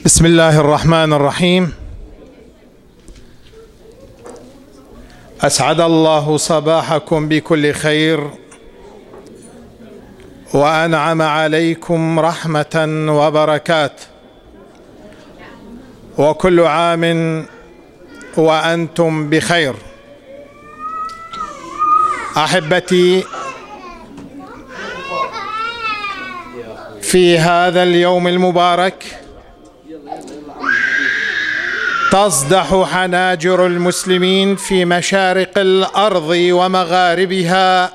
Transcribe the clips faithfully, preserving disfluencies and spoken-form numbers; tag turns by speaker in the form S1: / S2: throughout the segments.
S1: بسم الله الرحمن الرحيم. أسعد الله صباحكم بكل خير وأنعم عليكم رحمة وبركات، وكل عام وأنتم بخير. أحبتي، في هذا اليوم المبارك تصدح حناجر المسلمين في مشارق الأرض ومغاربها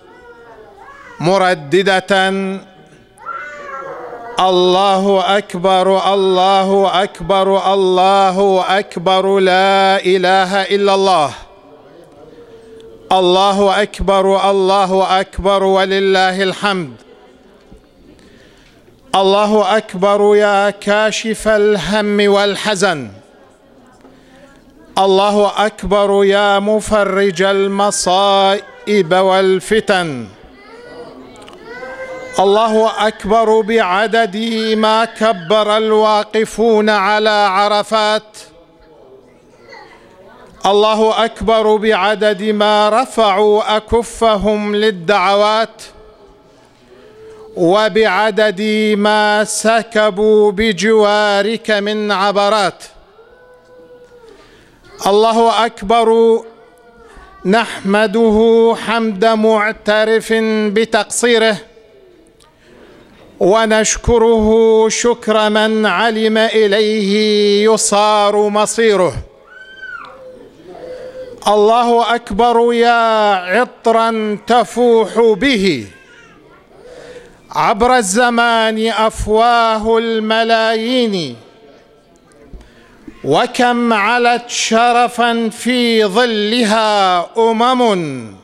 S1: مرددة: الله أكبر، الله أكبر، الله أكبر، لا إله إلا الله، الله أكبر، الله أكبر ولله الحمد. الله أكبر يا كاشف الهم والحزن، الله أكبر يا مفرج المصائب والفتن، الله أكبر بعدد ما كبر الواقفون على عرفات، الله أكبر بعدد ما رفعوا أكفهم للدعوات، وبعدد ما سكبوا بجوارك من عبرات. الله أكبر، نحمده حمد معترف بتقصيره، ونشكره شكر من علم إليه يصار مصيره. الله أكبر يا عطرا تفوح به عبر الزمان أفواه الملايين، وكم علت شرفا في ظلها أمم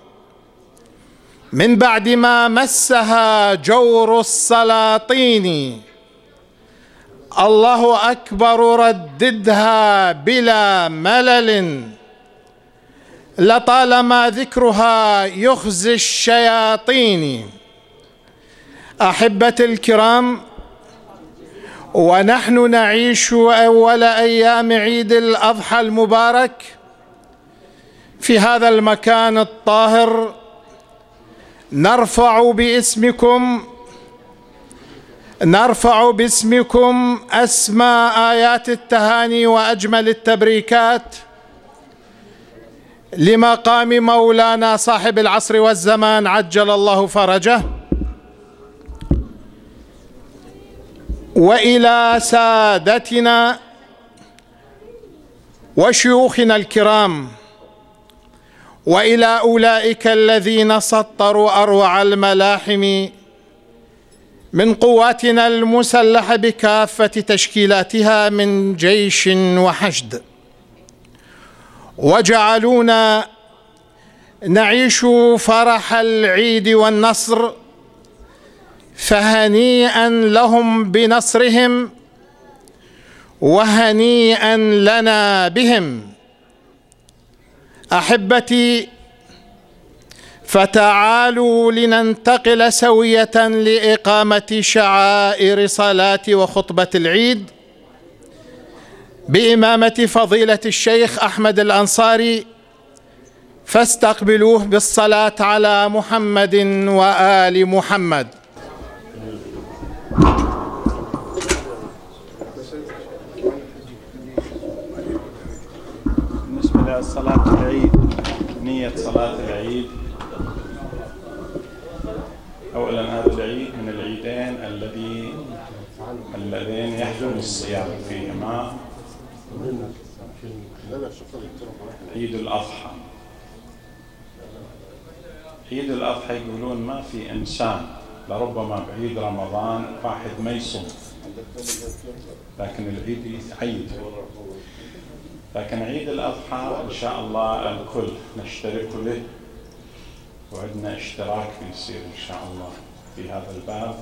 S1: من بعد ما مسها جور السلاطين. الله أكبر، رددها بلا ملل، لطالما ذكرها يخزي الشياطين. أحبتي الكرام، ونحن نعيش أول أيام عيد الأضحى المبارك في هذا المكان الطاهر، نرفع باسمكم نرفع باسمكم أسمى آيات التهاني وأجمل التبريكات لمقام مولانا صاحب العصر والزمان عجل الله فرجه، وإلى سادتنا وشيوخنا الكرام، وإلى أولئك الذين سطروا أروع الملاحم من قواتنا المسلحة بكافة تشكيلاتها من جيش وحشد، وجعلونا نعيش فرح العيد والنصر، فهنيئا لهم بنصرهم وهنيئا لنا بهم. أحبتي، فتعالوا لننتقل سوية لإقامة شعائر صلاة وخطبة العيد بإمامة فضيلة الشيخ أحمد الأنصاري، فاستقبلوه بالصلاة على محمد وآل محمد.
S2: بالنسبة لصلاة العيد، نية صلاة العيد، أولا هذا العيد من العيدين الذي اللذين يحرم الصيام فيهما، عيد الأضحى. عيد الأضحى يقولون ما في إنسان لربما بعيد رمضان واحد ما يصوم، لكن العيد يعيد. لكن عيد الأضحى إن شاء الله الكل نشترك له، وعندنا اشتراك بيصير إن شاء الله في هذا الباب.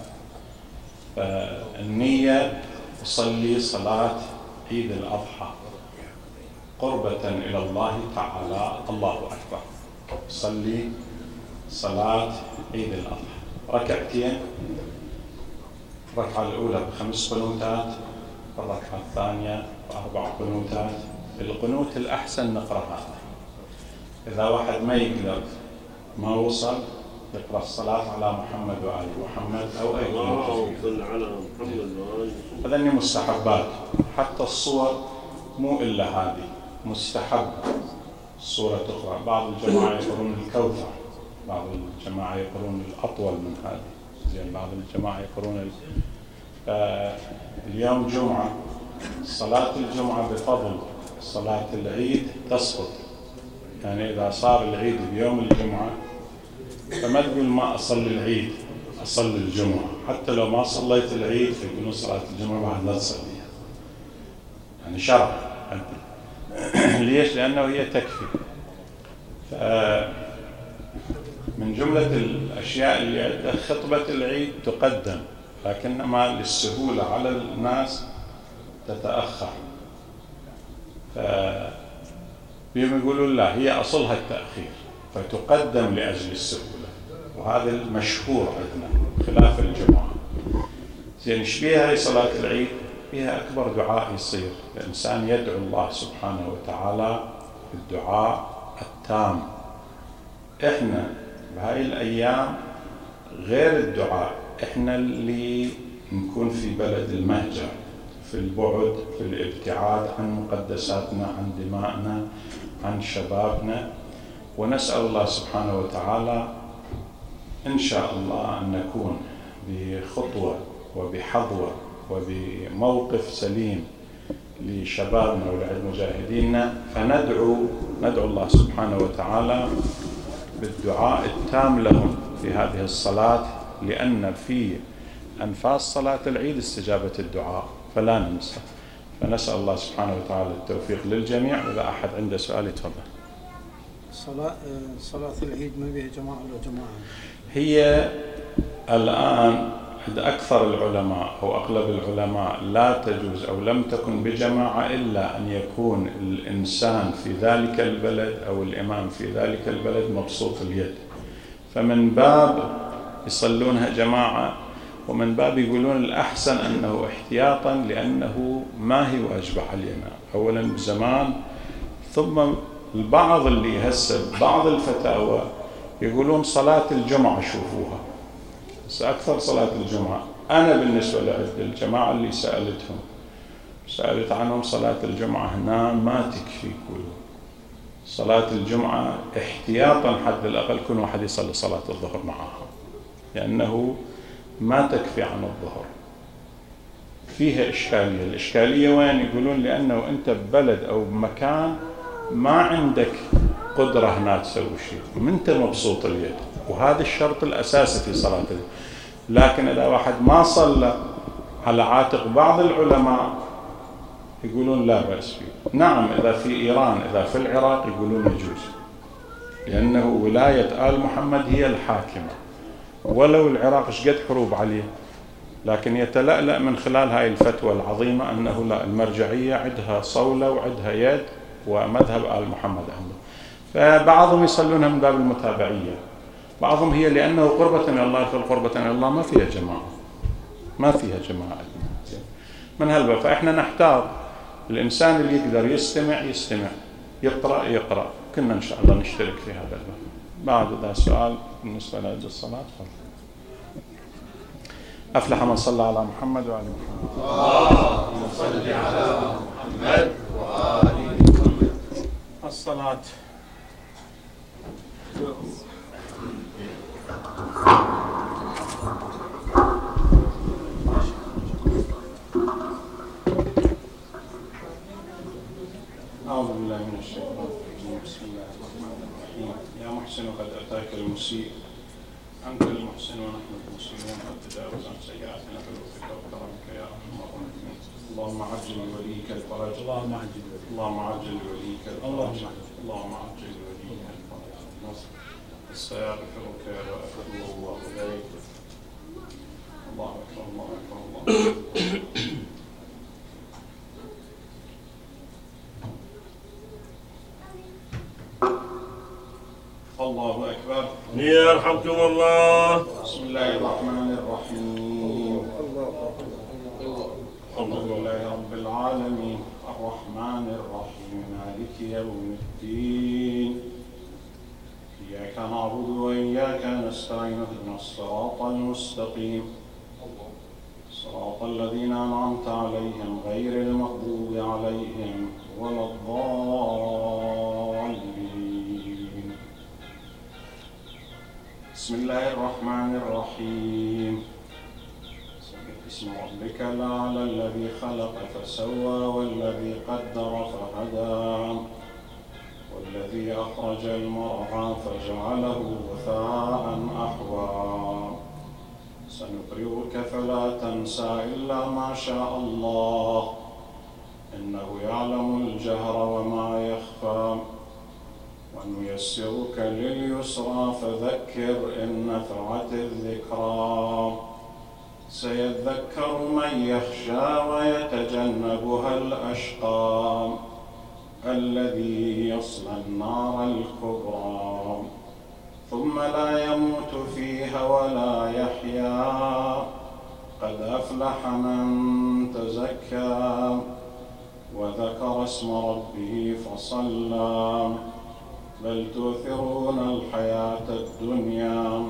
S2: فالنية أصلي صلاة عيد الأضحى قربة إلى الله تعالى. الله أكبر، صلي صلاة عيد الأضحى ركعتين، الركعة الأولى بخمس قنوتات، الركعة الثانية وأربع قنوتات. القنوت الأحسن نقرأ هذا. إذا واحد ما يقدر ما وصل يقرأ الصلاة على محمد وآل محمد أو أي قنوت على محمد وآل محمد. هذني مستحبات. حتى الصور مو إلا هذه مستحب الصورة تقرأ. بعض الجماعة يقرون الكوثر، بعض الجماعة يقرون الأطول من هذه، زين بعض الجماعة يقرون ال... آه اليوم جمعة، صلاة الجمعة بفضل صلاة العيد تسقط. يعني إذا صار العيد بيوم الجمعة فما تقول ما أصلي العيد أصلي الجمعة، حتى لو ما صليت العيد يقولون صلاة الجمعة بعد لا تصليها. يعني شرع. ليش؟ لأنه هي تكفي. من جملة الأشياء اللي عندها خطبة العيد تقدم، لكنما للسهولة على الناس تتأخر. فبيهم يقولون لا، هي أصلها التأخير فتقدم لأجل السهولة، وهذا المشهور عندنا خلاف الجمعة. زين ايش بيها هي صلاة العيد؟ فيها أكبر دعاء يصير، الإنسان يدعو الله سبحانه وتعالى الدعاء التام. إحنا بهاي الأيام غير الدعاء، إحنا اللي نكون في بلد المهجر، في البعد، في الابتعاد عن مقدساتنا، عن دمائنا، عن شبابنا، ونسأل الله سبحانه وتعالى إن شاء الله أن نكون بخطوة وبحظوة وبموقف سليم لشبابنا ولعد مجاهدينا، فندعو ندعو الله سبحانه وتعالى بالدعاء التام لهم في هذه الصلاة، لأن في أنفاس صلاة العيد استجابة الدعاء فلا ننسى. فنسأل الله سبحانه وتعالى التوفيق للجميع. وإذا أحد عنده سؤال يتفضل.
S3: صلاة صلاة العيد ما بها جماعة ولا جماعة؟
S2: هي الآن عند أكثر العلماء أو أغلب العلماء لا تجوز أو لم تكن بجماعة إلا أن يكون الإنسان في ذلك البلد أو الإمام في ذلك البلد مبسوط اليد، فمن باب يصلونها جماعة، ومن باب يقولون الأحسن أنه احتياطا لأنه ما هي واجبة علينا أولا بزمان. ثم البعض اللي يهسب بعض الفتاوى يقولون صلاة الجمعة شوفوها، بس أكثر صلاة الجمعة. أنا بالنسبة لعد الجماعة اللي سألتهم سألت عنهم صلاة الجمعة هنا ما تكفي. كل صلاة الجمعة احتياطا حد الأقل كل واحد يصلي صلاة الظهر معها، لأنه ما تكفي عن الظهر. فيها إشكالية. الإشكالية وين؟ يقولون لأنه أنت ببلد أو بمكان ما عندك قدرة هنا تسوي شيء، ومنت مبسوط اليد، وهذا الشرط الأساسي في صلاة اليد. لكن إذا واحد ما صلى على عاتق بعض العلماء يقولون لا بأس فيه. نعم إذا في إيران، إذا في العراق يقولون يجوز، لأنه ولاية آل محمد هي الحاكمة، ولو العراق شقد حروب عليه، لكن يتلألأ من خلال هاي الفتوى العظيمة أنه لا، المرجعية عندها صولة وعندها يد، ومذهب آل محمد عنده. فبعضهم يصلونها من باب المتابعية، بعضهم هي لأنه قربة إلى الله، في القربة إلى الله ما فيها جماعة، ما فيها جماعة من هالباب. فإحنا نحتاط، الإنسان اللي يقدر يستمع يستمع، يقرأ يقرأ، كنا إن شاء الله نشترك في هذا الباب. بعد ذا سؤال بالنسبة لأجل الصلاة. أفلح من صلى على محمد وآل محمد.
S4: اللهم صل على محمد وآل محمد.
S2: الصلاة. أعوذ بالله من الشيطان الرجيم. بسم الله الرحمن الرحيم. يا محسن قد أتاك المسيء، أنت المحسن ونحن المسيئون، قد تجاوز عن سيئاتنا بلطفك وكرمك يا أرحم الراحمين. اللهم عجل لوليك الفرج. اللهم عجل اللهم عجل لوليك الفرج. اللهم عجل لوليك الفرج. استغفرك وأتوب الله إليك. الله أكبر الله أكبر الله. الله أكبر.
S4: يرحمكم الله.
S2: بسم الله الرحمن الرحيم. الحمد لله رب العالمين الرحمن الرحيم مالك يوم الدين إياك نعبد وإياك نستعين اهدنا الصراط المستقيم صراط الذين أنعمت عليهم غير المغضوب عليهم ولا الضالين. بسم الله الرحمن الرحيم. سبح اسم ربك الأعلى الذي خلق فسوى والذي قدر فهدى والذي أخرج المرعى فجعله غثاء أحوى سنقرئك فلا تنسى إلا ما شاء الله إنه يعلم الجهر وما يخفى ونيسرك لليسرى فذكر إن نفعت الذكرى سيذكر من يخشى ويتجنبها الأشقى الذي يصلى النار الكبرى ثم لا يموت فيها ولا يحيا قد أفلح من تزكى وذكر اسم ربه فصلى بل تؤثرون الحياة الدنيا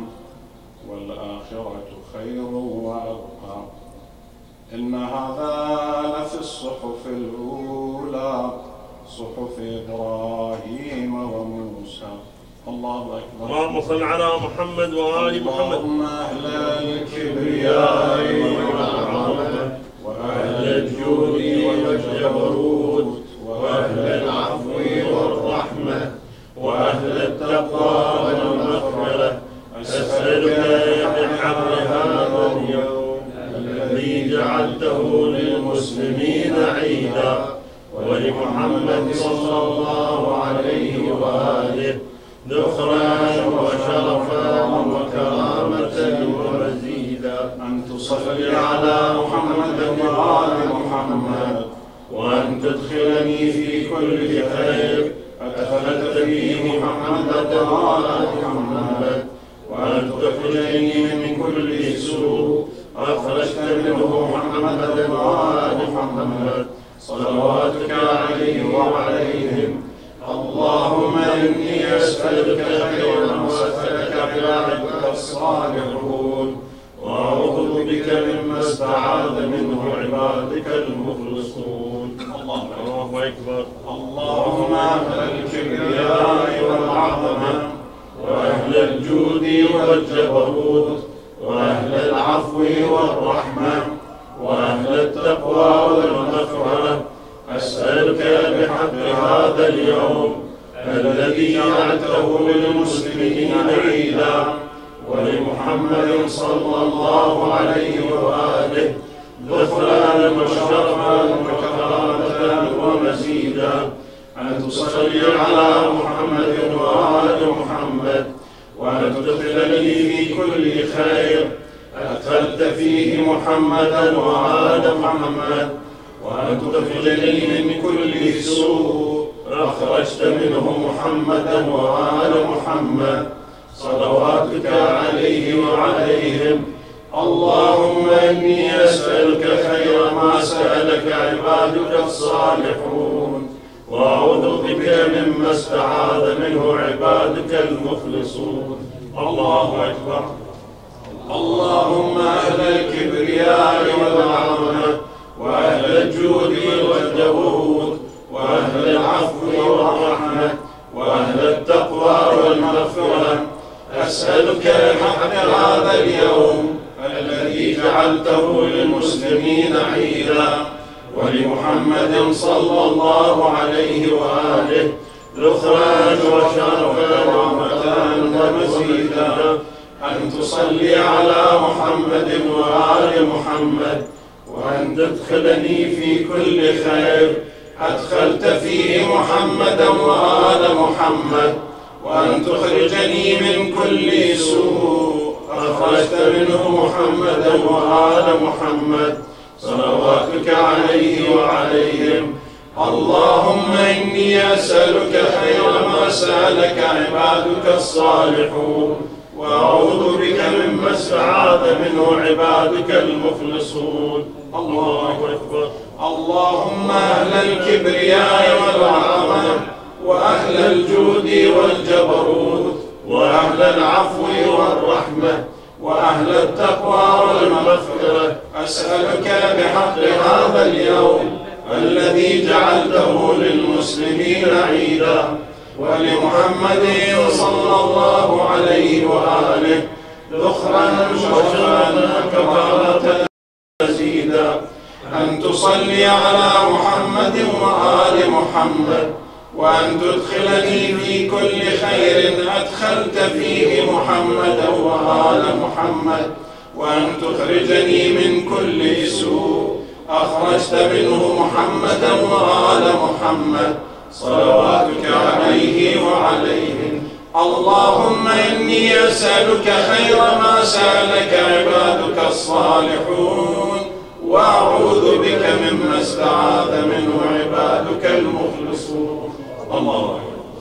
S2: والآخرة خير وأبقى إن هذا لفي الصحف الأولى صحف إبراهيم وموسى. الله أكبر.
S4: اللهم صل على محمد وآل محمد.
S2: اللهم أهل الكبرياء والعظمة وأهل الجود والجبروت وأهل العفو والرحمة وأهل التقوى والمغفرة أسألك بحق هذا اليوم الذي جعلته للمسلمين عيدا ولمحمد صلى الله عليه وآله ذخرا وشرفا وكرامة ومزيدا أن تصلي على محمد وآل محمد وأن تدخلني في كل خير أدخلت فيه محمد وآل محمد وأن تخرجني من كل سوء أخرجت منه محمد وآل محمد صلواتك عليه وعليهم. اللهم إني أسألك خير ما سألك عبادك الصالحون وأعوذ بك مما استعاذ منه عبادك المخلصون. الله أكبر. اللهم أهل الكبرياء والعظمة وأهل الجود والجبروت وأهل العفو والرحمة وأهل التقوى والمغفرة أسألك بحق هذا اليوم الذي جعلته للمسلمين عيدا ولمحمد صلى الله عليه وآله ذخرا وشرفا وكرامة ومزيدا أن تصلي على محمد وآل محمد وأن تدخلني في كل خير أدخلت فيه محمدا وآل محمد وأن تدخلني من كل سوء أخرجت منه محمدا وآل محمد صلواتك عليه وعليهم. اللهم إني أسألك خير ما سألك عبادك الصالحون وأعوذ بك مما استعاذ منه عبادك المخلصون. الله أكبر. اللهم أهل الكبرياء والعظمة وأهل الجود والجبروت وأهل العفو والرحمة وأهل التقوى والمغفرة أسألك بحق هذا اليوم الذي جعلته للمسلمين عيدا ولمحمد صلى الله عليه وآله ذخرا وشرفا ورحمة ومزيدا أن تصلي على محمد وآل محمد وأن تدخلني في كل خير أدخلت فيه محمدا وآل محمد وأن تخرجني من كل سوء أخرجت منه محمدا وآل محمد صلواتك عليه وعليهم. اللهم إني أسألك خير ما سألك عبادك الصالحون وأعوذ بك مما استعاذ منه عبادك المخلصون. الله أكبر. اللهم أهل الكبرياء والعظمة وأهل الجود والجبروت وأهل العفو والرحمة وأهل التقوى والمغفرة، أسألك بحق هذا اليوم الذي جعلته للمسلمين عيدا ولمحمد صلى الله عليه وآله ذخرا وشرفا وكرامة مزيدا، أن تصلي على محمد وآل محمد، وأن تدخلني في كل خير أدخلت فيه محمدا وآل محمد، وأن تخرجني من كل سوء أخرجت منه محمدا وآل محمد، صلواتك عليه وعليهم. اللهم إني أسألك خير ما سألك عبادك الصالحون، وأعوذ بك مما استعاذ منه عبادك المخلصون. الله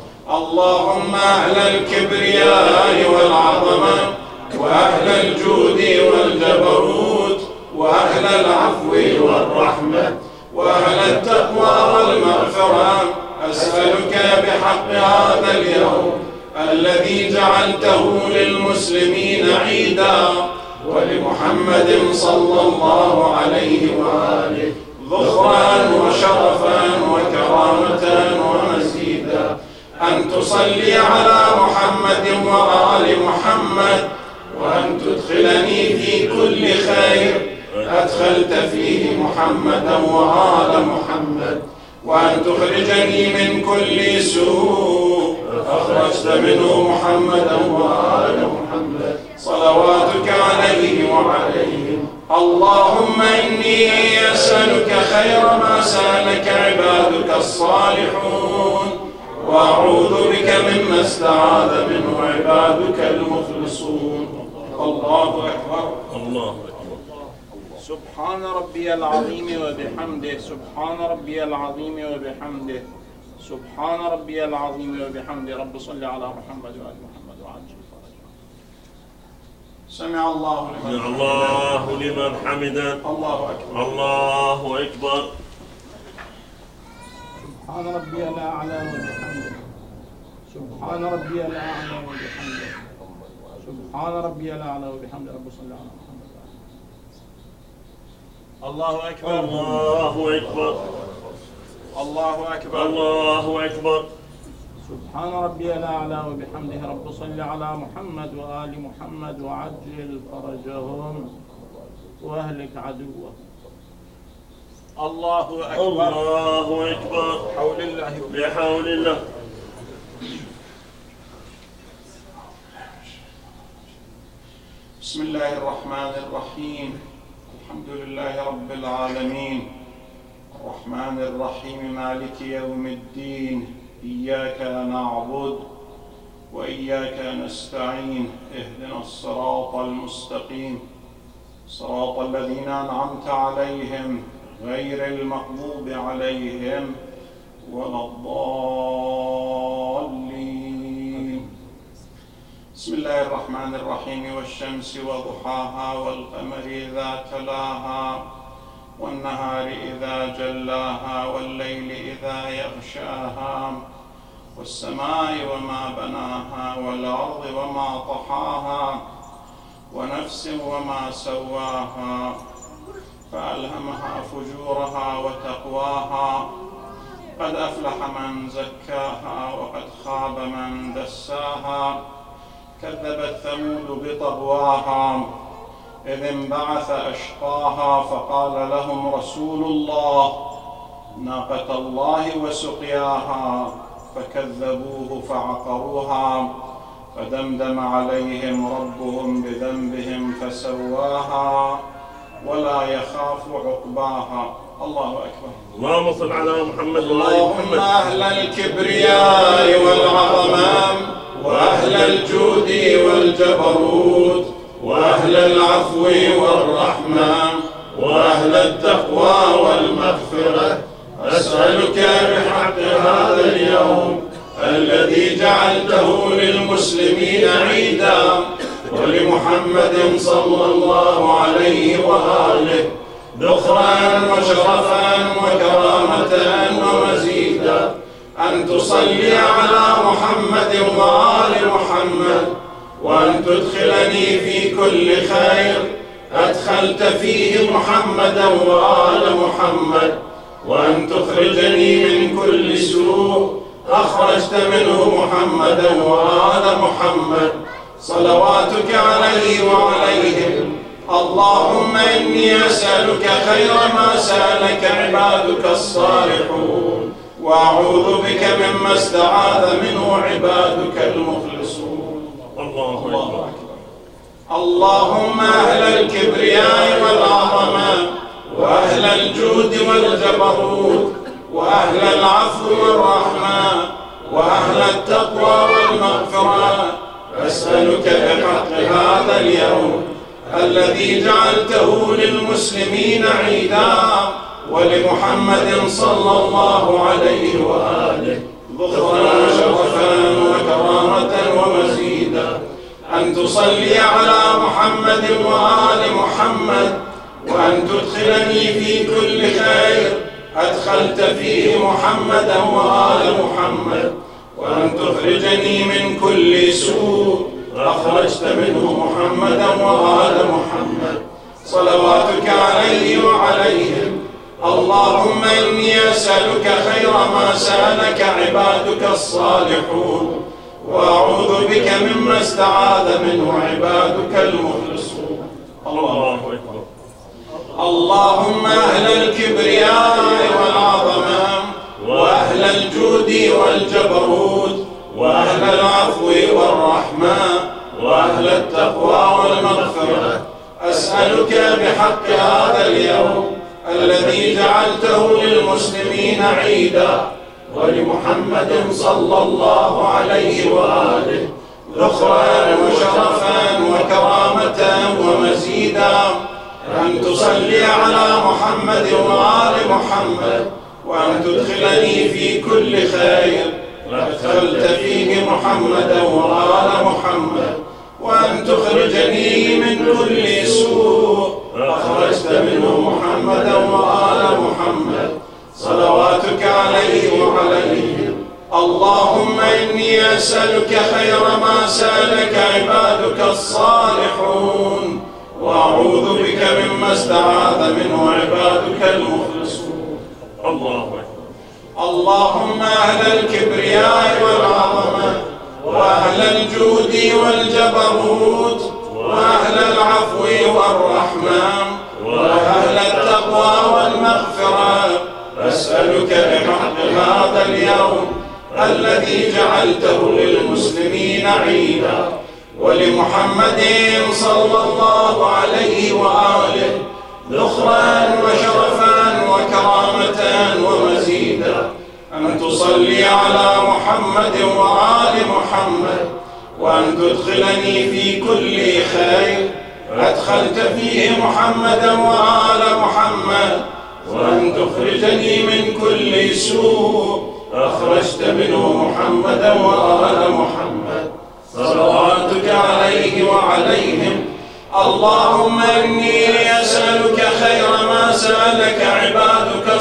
S2: اللهم أهل الكبرياء والعظمة وأهل الجود والجبروت وأهل العفو والرحمة وأهل التقوى والمغفرة، أسألك بحق هذا اليوم الذي جعلته للمسلمين عيدا ولمحمد صلى الله عليه وآله ذخرا وشرفا وكرامة ومزيدا، أن تصلي على محمد وآل محمد، وأن تدخلني في كل خير أدخلت فيه محمدا وآل محمد، وأن تخرجني من كل سوء أخرجت منه محمدا وآل محمد، صلواتك عليه وعليهم. اللهم إني أسألك خير ما سألك عبادك الصالحون، وأعوذ بك مما استعاذ منه عبادك المخلصون. الله أكبر. الله أكبر.
S5: سبحان ربي العظيم وبحمده، سبحان ربي العظيم وبحمده، سبحان ربي العظيم وبحمده. رب صل على محمد وآل محمد وعجل فرجه.
S2: سمع الله لمن
S4: حمده. الله لمن حمده.
S2: الله أكبر.
S4: الله أكبر.
S5: سبحان ربي الأعلى وبحمده، سبحان ربي الأعلى وبحمده، سبحان ربي الأعلى وبحمده. رب صل على محمد. الله أكبر.
S4: الله أكبر.
S5: الله أكبر.
S4: الله أكبر.
S5: سبحان ربي الأعلى وبحمده. رب صل على محمد وآل محمد وعجل فرجهم وأهلك عدوه. الله أكبر.
S4: الله أكبر.
S5: حول الله
S4: بحول الله.
S2: بسم الله الرحمن الرحيم. الحمد لله رب العالمين، الرحمن الرحيم، مالك يوم الدين، إياك نعبد وإياك نستعين، اهدنا الصراط المستقيم، صراط الذين أنعمت عليهم غير المغضوب عليهم ولا الضالين. بسم الله الرحمن الرحيم. والشمس وضحاها والقمر إذا تلاها والنهار إذا جلاها والليل إذا يغشاها والسماء وما بناها والأرض وما طحاها ونفس وما سواها فألهمها فجورها وتقواها. قد أفلح من زكاها وقد خاب من دساها. كذبت ثمود بطغواها إذ انبعث أشقاها فقال لهم رسول الله ناقة الله وسقياها فكذبوه فعقروها فدمدم عليهم ربهم بذنبهم فسواها ولا يخاف عقباها. الله أكبر.
S4: اللهم صل على محمد وآل
S2: اللهم
S4: محمد.
S2: أهل الكبرياء والعظمة وأهل الجود والجبروت وأهل العفو والرحمة وأهل التقوى والمغفرة، أسألك بحق هذا اليوم الذي جعلته للمسلمين عيدا ولمحمد صلى الله عليه وآله
S5: ذخرا وشرفا وكرامة ومزيدا، أن تصلي على محمد وآل محمد، وأن تدخلني في كل خير أدخلت فيه محمدا وآل محمد، وأن تخرجني من كل سوء أخرجت منه محمدا وآل محمد، صلواتك عليه وعليهم. اللهم إني أسألك خير ما سألك عبادك الصالحون، وأعوذ بك مما استعاذ منه عبادك المخلصون.
S4: الله أكبر.
S5: اللهم أهل الكبرياء والعظمة، وأهل الجود والجبروت، وأهل العفو والرحمة، وأهل التقوى والمغفرة، أسألك بحق هذا اليوم الذي جعلته للمسلمين عيدا ولمحمد صلى الله عليه وآله ذخرا وشرفا وكرامة ومزيدا، أن تصلي على محمد وآل محمد، وأن تدخلني في كل خير أدخلت فيه محمدا وآل محمد، وأن تخرجني من كل سوء أخرجت منه محمدا وآل محمد، صلواتك عليه وعليهم. اللهم إني أسألك خير ما سألك عبادك الصالحون، وأعوذ بك مما استعاذ منه عبادك المخلصون. الله أكبر. اللهم أهل الكبرياء والعظمة، وأهل الجود والجبروت، وأهل العفو والرحمة، وأهل التقوى والمغفرة، أسألك بحق هذا اليوم الذي جعلته للمسلمين عيدا ولمحمد صلى الله عليه وآله ذخرا وشرفا وكرامة ومزيدا، أن تصلي على محمد وآل محمد، وأن تدخلني في كل خير أدخلت فيه محمدا وآل محمد، وأن تخرجني من كل سوء أخرجت منه محمدا وآل محمد، صلواتك عليه وعليهم. اللهم إني أسألك خير ما سألك عبادك الصالحون، وأعوذ بك مما استعاذ منه عبادك المخلصون. الله أكبر. اللهم أهل الكبرياء والعظمة، وأهل الجود والجبروت، وأهل العفو والرحمة، وأهل التقوى والمغفرة، أسألك بحق هذا اليوم الذي جعلته للمسلمين عيدا ولمحمد صلى الله عليه وآله ذخرا وشرفا وكرامة ومزيدا، أن تصلي على محمد وآل محمد، وأن تدخلني في كل خير أدخلت فيه محمدا وآل محمد، وأن تخرجني من كل سوء أخرجت منه محمدا وآل محمد، صلواتك عليه وعليهم. اللهم إني أسألك خير ما سألك عبادك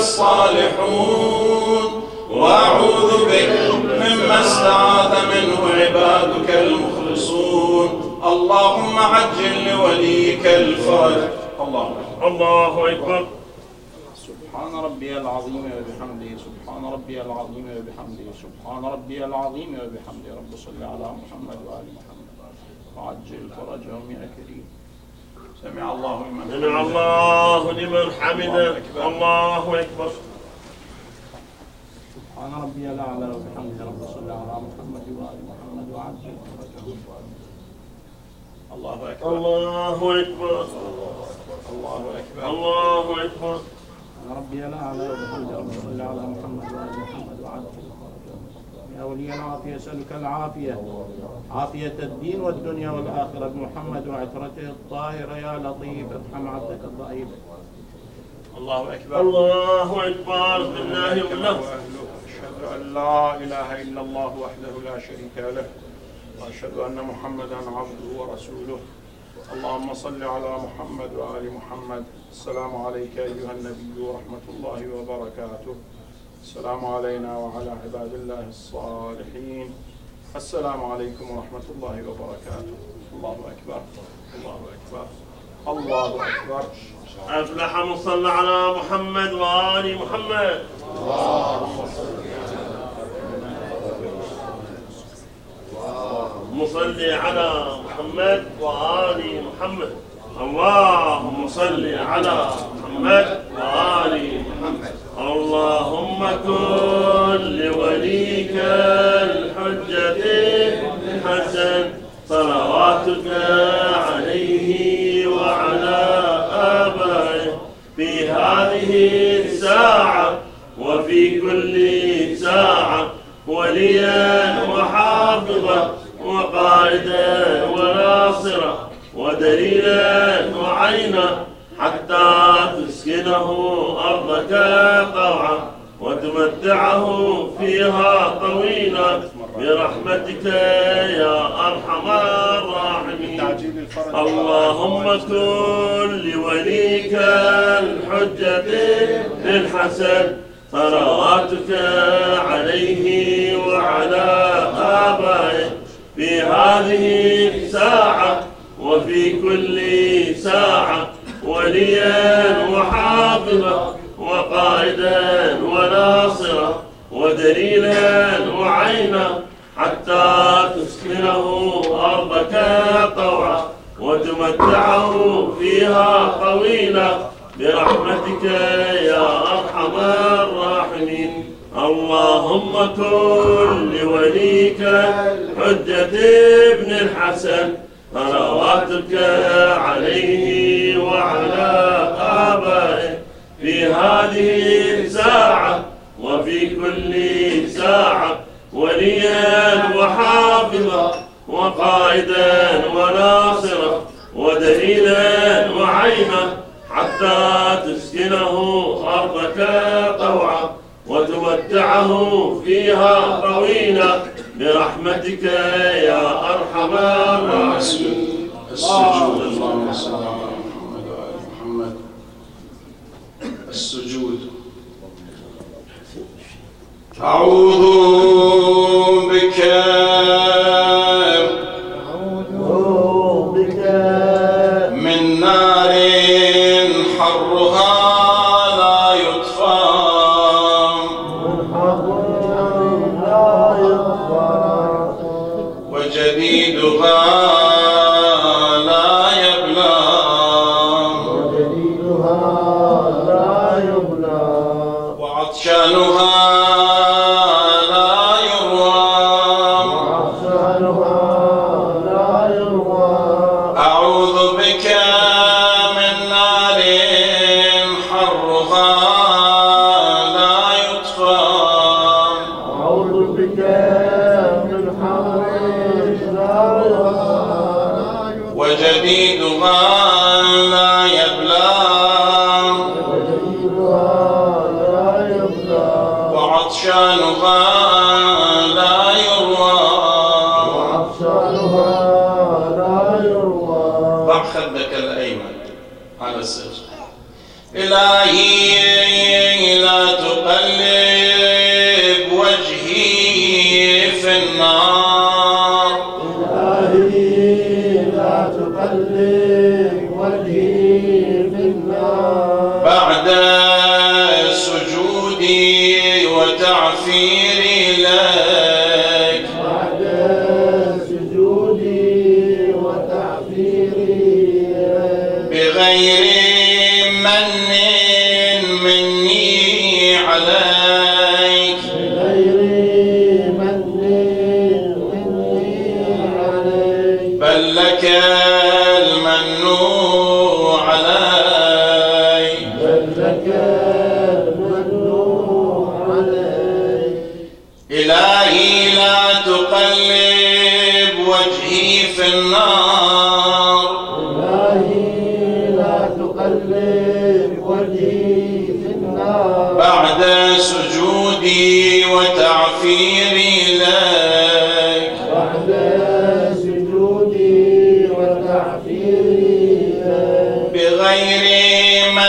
S5: الصالحون، وأعوذ بك مما استعاذ منه عبادك المخلصون. اللهم عجل لوليك الفرج. الله أكبر.
S4: الله أكبر.
S5: سبحان ربي العظيم وبحمده، سبحان ربي العظيم وبحمده، سبحان ربي العظيم وبحمده. رب صل على محمد وآل محمد وعجل فرجهم يا كريم. سمع الله لمن حمده.
S4: سمع الله لمن حمده. الله أكبر.
S5: سبحان ربي الأعلى وبحمده. رب صل على محمد وآل محمد وعجل فرجهم. الله أكبر.
S4: الله أكبر.
S5: الله أكبر.
S4: الله أكبر.
S5: ربي الأعلى وبحمده. رب صل على محمد وآل محمد وعجل. يا ولي العافية أسألك العافية، عافية الدين والدنيا والآخرة بمحمد وعترته الطاهرة. يا لطيف ارحم عبدك الضعيف. الله أكبر.
S4: الله أكبر. بالله والله.
S5: أشهد أن لا إله إلا الله وحده لا شريك له، وأشهد أن محمدا عبده ورسوله. اللهم صل على محمد وآل محمد السلام عليك أيها النبي ورحمة الله وبركاته. السلام علينا وعلى عباد الله الصالحين. السلام عليكم ورحمة الله وبركاته. الله أكبر الله أكبر الله أكبر.
S4: أفلح من صلى على محمد وآل محمد. اللهم صل على محمد وآل محمد. اللهم صل على محمد وآل محمد. اللهم كن لوليك الحجة الحسن صلواتك عليه وعلى آبائه في هذه الساعة وفي كل ساعة وليا وحافظا وقائدا وناصرا ودليلا وعينا حتى تسكنه أرضك طوعا وتمتعه فيها طويلا برحمتك يا أرحم الراحمين. اللهم كن لوليك الحجة الحسن صلواتك عليه وعلى آبائه في هذه الساعة وفي كل ساعة وليا وحافظا وقائدا وناصرا ودليلا وعينا حتى تسكنه أرضك طوعا وتمتعه فيها طويلا برحمتك يا أرحم الراحمين. اللهم كن لوليك حجة ابن الحسن صلواتك عليه وعلى آبائه في هذه الساعة وفي كل ساعة وليا وحافظا وقائدا وناصرا ودليلا وعينا حتى تسكنه أرضك طوعا وتمتعه فيها طويلا برحمتك يا أرحم الراحمين.
S5: السجود. اللهم صل على محمد وآل محمد. السجود. أعوذ بك أعوذ بك من نار حرها لا يطفى وجديدها لا يبلى وعطشانها أعوذ بك من نار حرها لا يطفى أعوذ بك من حر لا يطفى وجديدها لا يبلى وعطشانها لا يروى ضع خدك الأيمن على السجن. إلهي لا تقلب وجهي في النار. إلهي لا تقلب وجهي في النار بعد سجودي وتعفيري لك. بعد سجودي وتعفيري لك بغير من مني عليك. بغير من مني عليك بل لك المن علي. بل لك المن علي. إلهي لا تقلب وجهي في النار. إلهي لا تقلب وجهي في النار بعد سجودي وتعفيري لك. بعد سجودي وتعفيري لك بغير من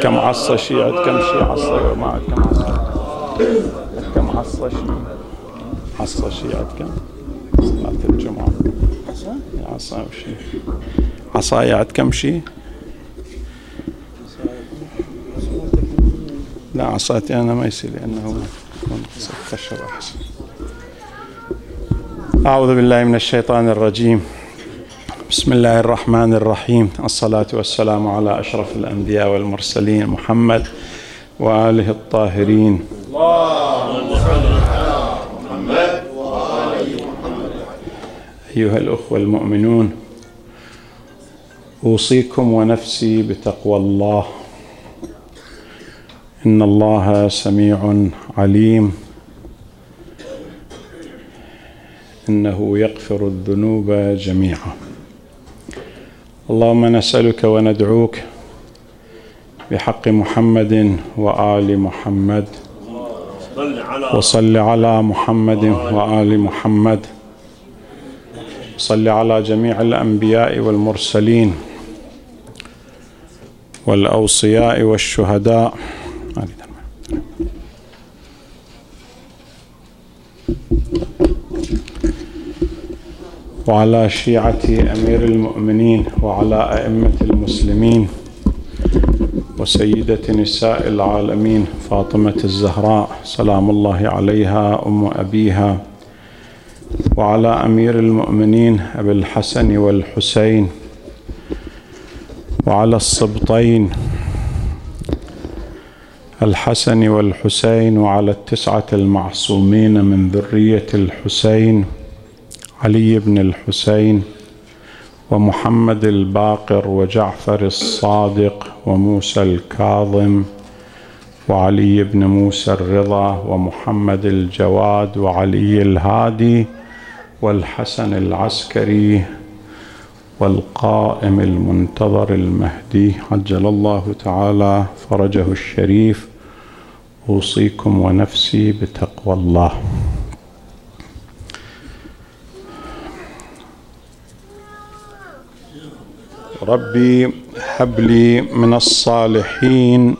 S2: عندكم عصا شي، عندكم شي عصا ما عندكم عصا؟ عندكم عصا شي؟ عصا شي عندكم؟ صلاة الجمعة عصا؟ عصا وشي؟ عصايا عندكم شي؟ لا عصاتي أنا ما يصير لأنه ستشر أحسن. أعوذ بالله من الشيطان الرجيم. بسم الله الرحمن الرحيم. الصلاة والسلام على أشرف الأنبياء والمرسلين محمد وآله الطاهرين. اللهم صل على محمد وآل محمد. أيها الأخوة المؤمنون، أوصيكم ونفسي بتقوى الله. إن الله سميع عليم، إنه يغفر الذنوب جميعا. اللهم نسألك وندعوك بحق محمد وآل محمد، وصل على محمد وآل محمد، صل على جميع الأنبياء والمرسلين والأوصياء والشهداء وعلى شيعة أمير المؤمنين وعلى أئمة المسلمين وسيدة نساء العالمين فاطمة الزهراء سلام الله عليها أم أبيها، وعلى أمير المؤمنين أبي الحسن والحسين، وعلى السبطين الحسن والحسين، وعلى التسعة المعصومين من ذرية الحسين علي بن الحسين ومحمد الباقر وجعفر الصادق وموسى الكاظم وعلي بن موسى الرضا ومحمد الجواد وعلي الهادي والحسن العسكري والقائم المنتظر المهدي عجل الله تعالى فرجه الشريف. أوصيكم ونفسي بتقوى الله. ربي هب لي من الصالحين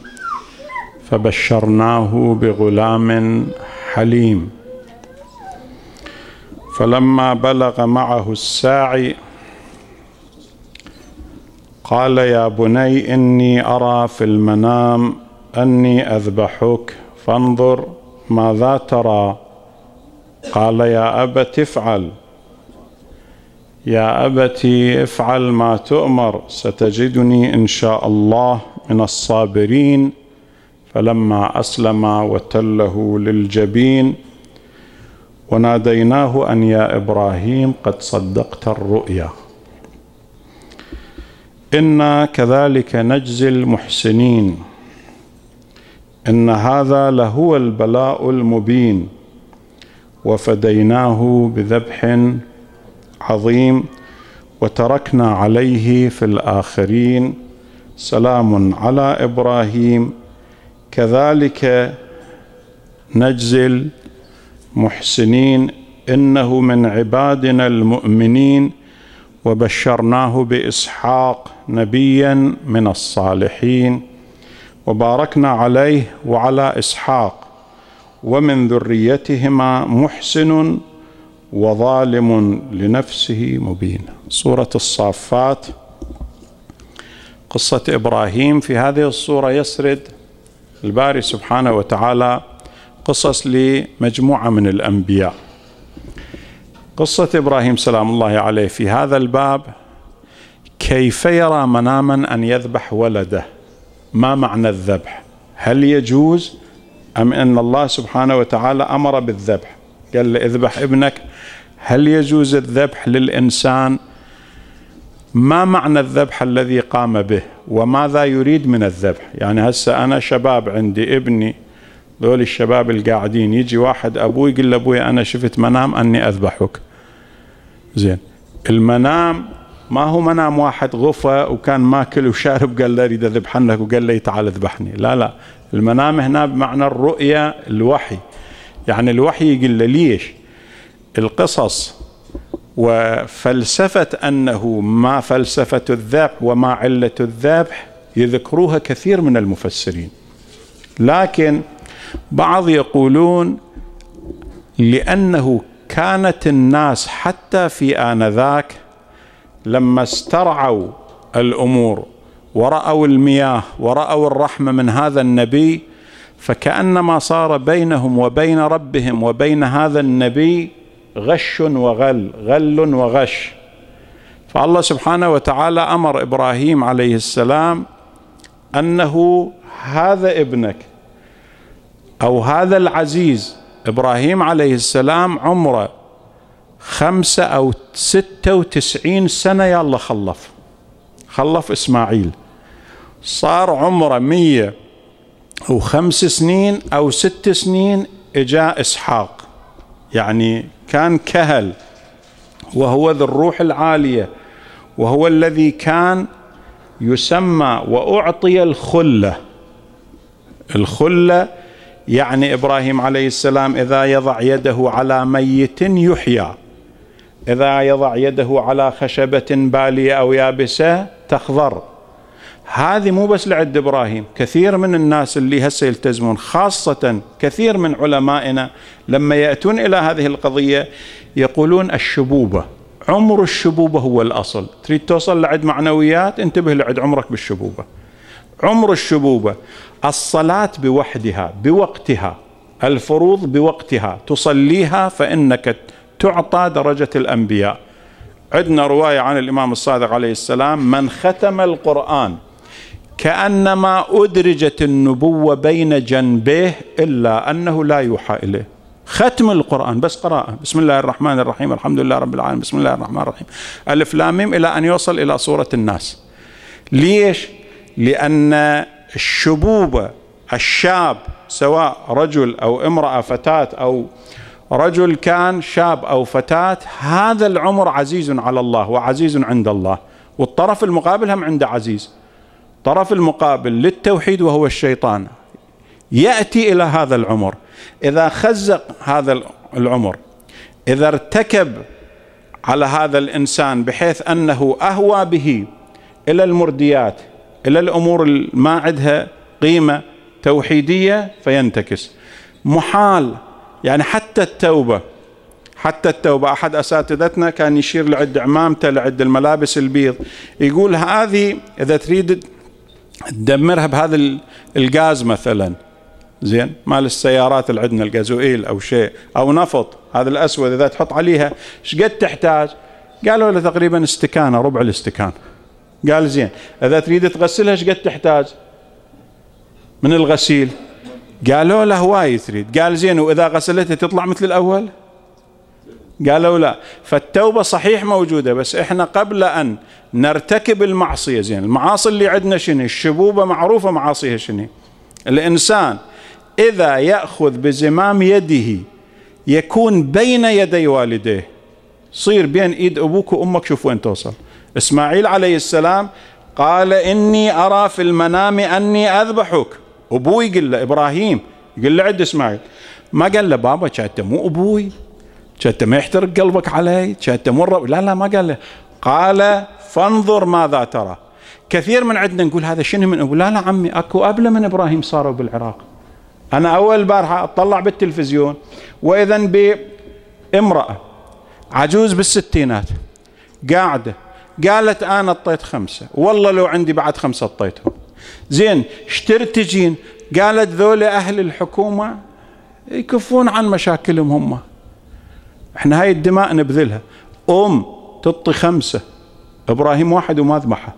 S2: فبشرناه بغلام حليم. فلما بلغ معه الساعي قال يا بني إني أرى في المنام أني أذبحك فانظر ماذا ترى. قال يا أبت افعل يا أبت افعل ما تؤمر ستجدني إن شاء الله من الصابرين. فلما أسلم وتله للجبين وناديناه أن يا إبراهيم قد صدقت الرؤيا إنا كذلك نجزي المحسنين إن هذا لهو البلاء المبين. وفديناه بذبح عظيم وتركنا عليه في الآخرين سلام على إبراهيم كذلك نجزي المحسنين إنه من عبادنا المؤمنين. وبشرناه بإسحاق نبيا من الصالحين وباركنا عليه وعلى إسحاق ومن ذريتهما محسن وظالم لنفسه مبين. سورة الصافات. قصة إبراهيم. في هذه الصورة يسرد الباري سبحانه وتعالى قصص لمجموعة من الأنبياء. قصة إبراهيم سلام الله عليه في هذا الباب كيف يرى مناما أن يذبح ولده. ما معنى الذبح؟ هل يجوز أم أن الله سبحانه وتعالى أمر بالذبح؟ قال له اذبح ابنك. هل يجوز الذبح للإنسان؟ ما معنى الذبح الذي قام به وماذا يريد من الذبح؟ يعني هسه أنا شباب عندي ابني، ذول الشباب القاعدين، يجي واحد أبوي يقول له أبوي أنا شفت منام أني أذبحك. زين، المنام ما هو منام واحد غفى وكان ماكل وشارب قال له أريد أذبحنك وقال له تعال اذبحني. لا لا، المنام هنا بمعنى الرؤية، الوحي. يعني الوحي يقول له ليش القصص وفلسفة أنه ما فلسفة الذبح وما علة الذبح يذكروها كثير من المفسرين، لكن بعض يقولون لأنه كانت الناس حتى في آنذاك لما استرعوا الأمور ورأوا المياه ورأوا الرحمة من هذا النبي، فكأنما صار بينهم وبين ربهم وبين هذا النبي غش وغل، غل وغش. فالله سبحانه وتعالى أمر إبراهيم عليه السلام أنه هذا ابنك أو هذا العزيز. إبراهيم عليه السلام عمره خمسة أو ستة وتسعين سنة يا الله خلف خلف إسماعيل، صار عمره مية وخمس سنين أو ست سنين إجاء إسحاق، يعني كان كهل وهو ذو الروح العالية، وهو الذي كان يسمى وأعطي الخلة. الخلة يعني إبراهيم عليه السلام إذا يضع يده على ميت يحيى، إذا يضع يده على خشبة بالية أو يابسة تخضر. هذه مو بس لعد إبراهيم، كثير من الناس اللي هسه يلتزمون، خاصة كثير من علمائنا لما يأتون إلى هذه القضية يقولون الشبوبة، عمر الشبوبة هو الأصل. تريد توصل لعد معنويات، انتبه لعد عمرك بالشبوبة. عمر الشبوبة الصلاة بوحدها بوقتها، الفروض بوقتها تصليها فإنك تعطى درجة الأنبياء. عندنا رواية عن الإمام الصادق عليه السلام: من ختم القرآن كأنما أدرجت النبوة بين جنبيه إلا أنه لا يوحى إليه. ختم القرآن بس قراءة، بسم الله الرحمن الرحيم الحمد لله رب العالمين بسم الله الرحمن الرحيم ألف لام ميم إلى أن يوصل إلى سورة الناس. ليش؟ لأن الشبوبة، الشاب سواء رجل أو امرأة فتاة أو رجل كان شاب أو فتاة، هذا العمر عزيز على الله وعزيز عند الله، والطرف المقابل هم عنده عزيز. طرف المقابل للتوحيد وهو الشيطان يأتي إلى هذا العمر، إذا خزق هذا العمر، إذا ارتكب على هذا الإنسان بحيث أنه أهوى به إلى المرديات، إلى الأمور ما عندها قيمة توحيدية، فينتكس. محال يعني حتى التوبة، حتى التوبة أحد أساتذتنا كان يشير لعد عمامته لعد الملابس البيض، يقول هذه إذا تريد تدمرها بهذا الغاز مثلا، زين مال السيارات اللي عندنا الغازوئيل أو شيء أو نفط، هذا الأسود إذا تحط عليها ايش قد تحتاج؟ قالوا له تقريبا استكانة، ربع الاستكان. قال زين إذا تريد تغسلها ايش قد تحتاج من الغسيل؟ قالوا له وايد تريد. قال زين وإذا غسلتها تطلع مثل الأول؟ قالوا لا. فالتوبة صحيح موجودة، بس إحنا قبل أن نرتكب المعصية، زين المعاصي اللي عندنا شنو؟ الشبوبة معروفة معاصيها شنو؟ الإنسان إذا يأخذ بزمام يده يكون بين يدي والديه، صير بين إيد أبوك وأمك، شوف وين توصل. إسماعيل عليه السلام قال إني أرى في المنام أني أذبحك. أبوي يقول له إبراهيم، يقول له عد إسماعيل، ما قال له بابا كانت مو أبوي، كانت ما يحترق قلبك علي، كانت مو الرب، لا لا ما قال له. قال فانظر ماذا ترى. كثير من عندنا نقول هذا شنو من أبو، لا لا عمي أكو أبله من إبراهيم صاروا بالعراق. أنا أول بارحة أطلع بالتلفزيون وإذا بامرأة عجوز بالستينات قاعدة قالت أنا اطيت خمسة، والله لو عندي بعد خمسة اطيتهم. زين اشترتجين؟ قالت ذول أهل الحكومة يكفون عن مشاكلهم هم، احنا هاي الدماء نبذلها. أم تطي خمسة، إبراهيم واحد وما ذبحها.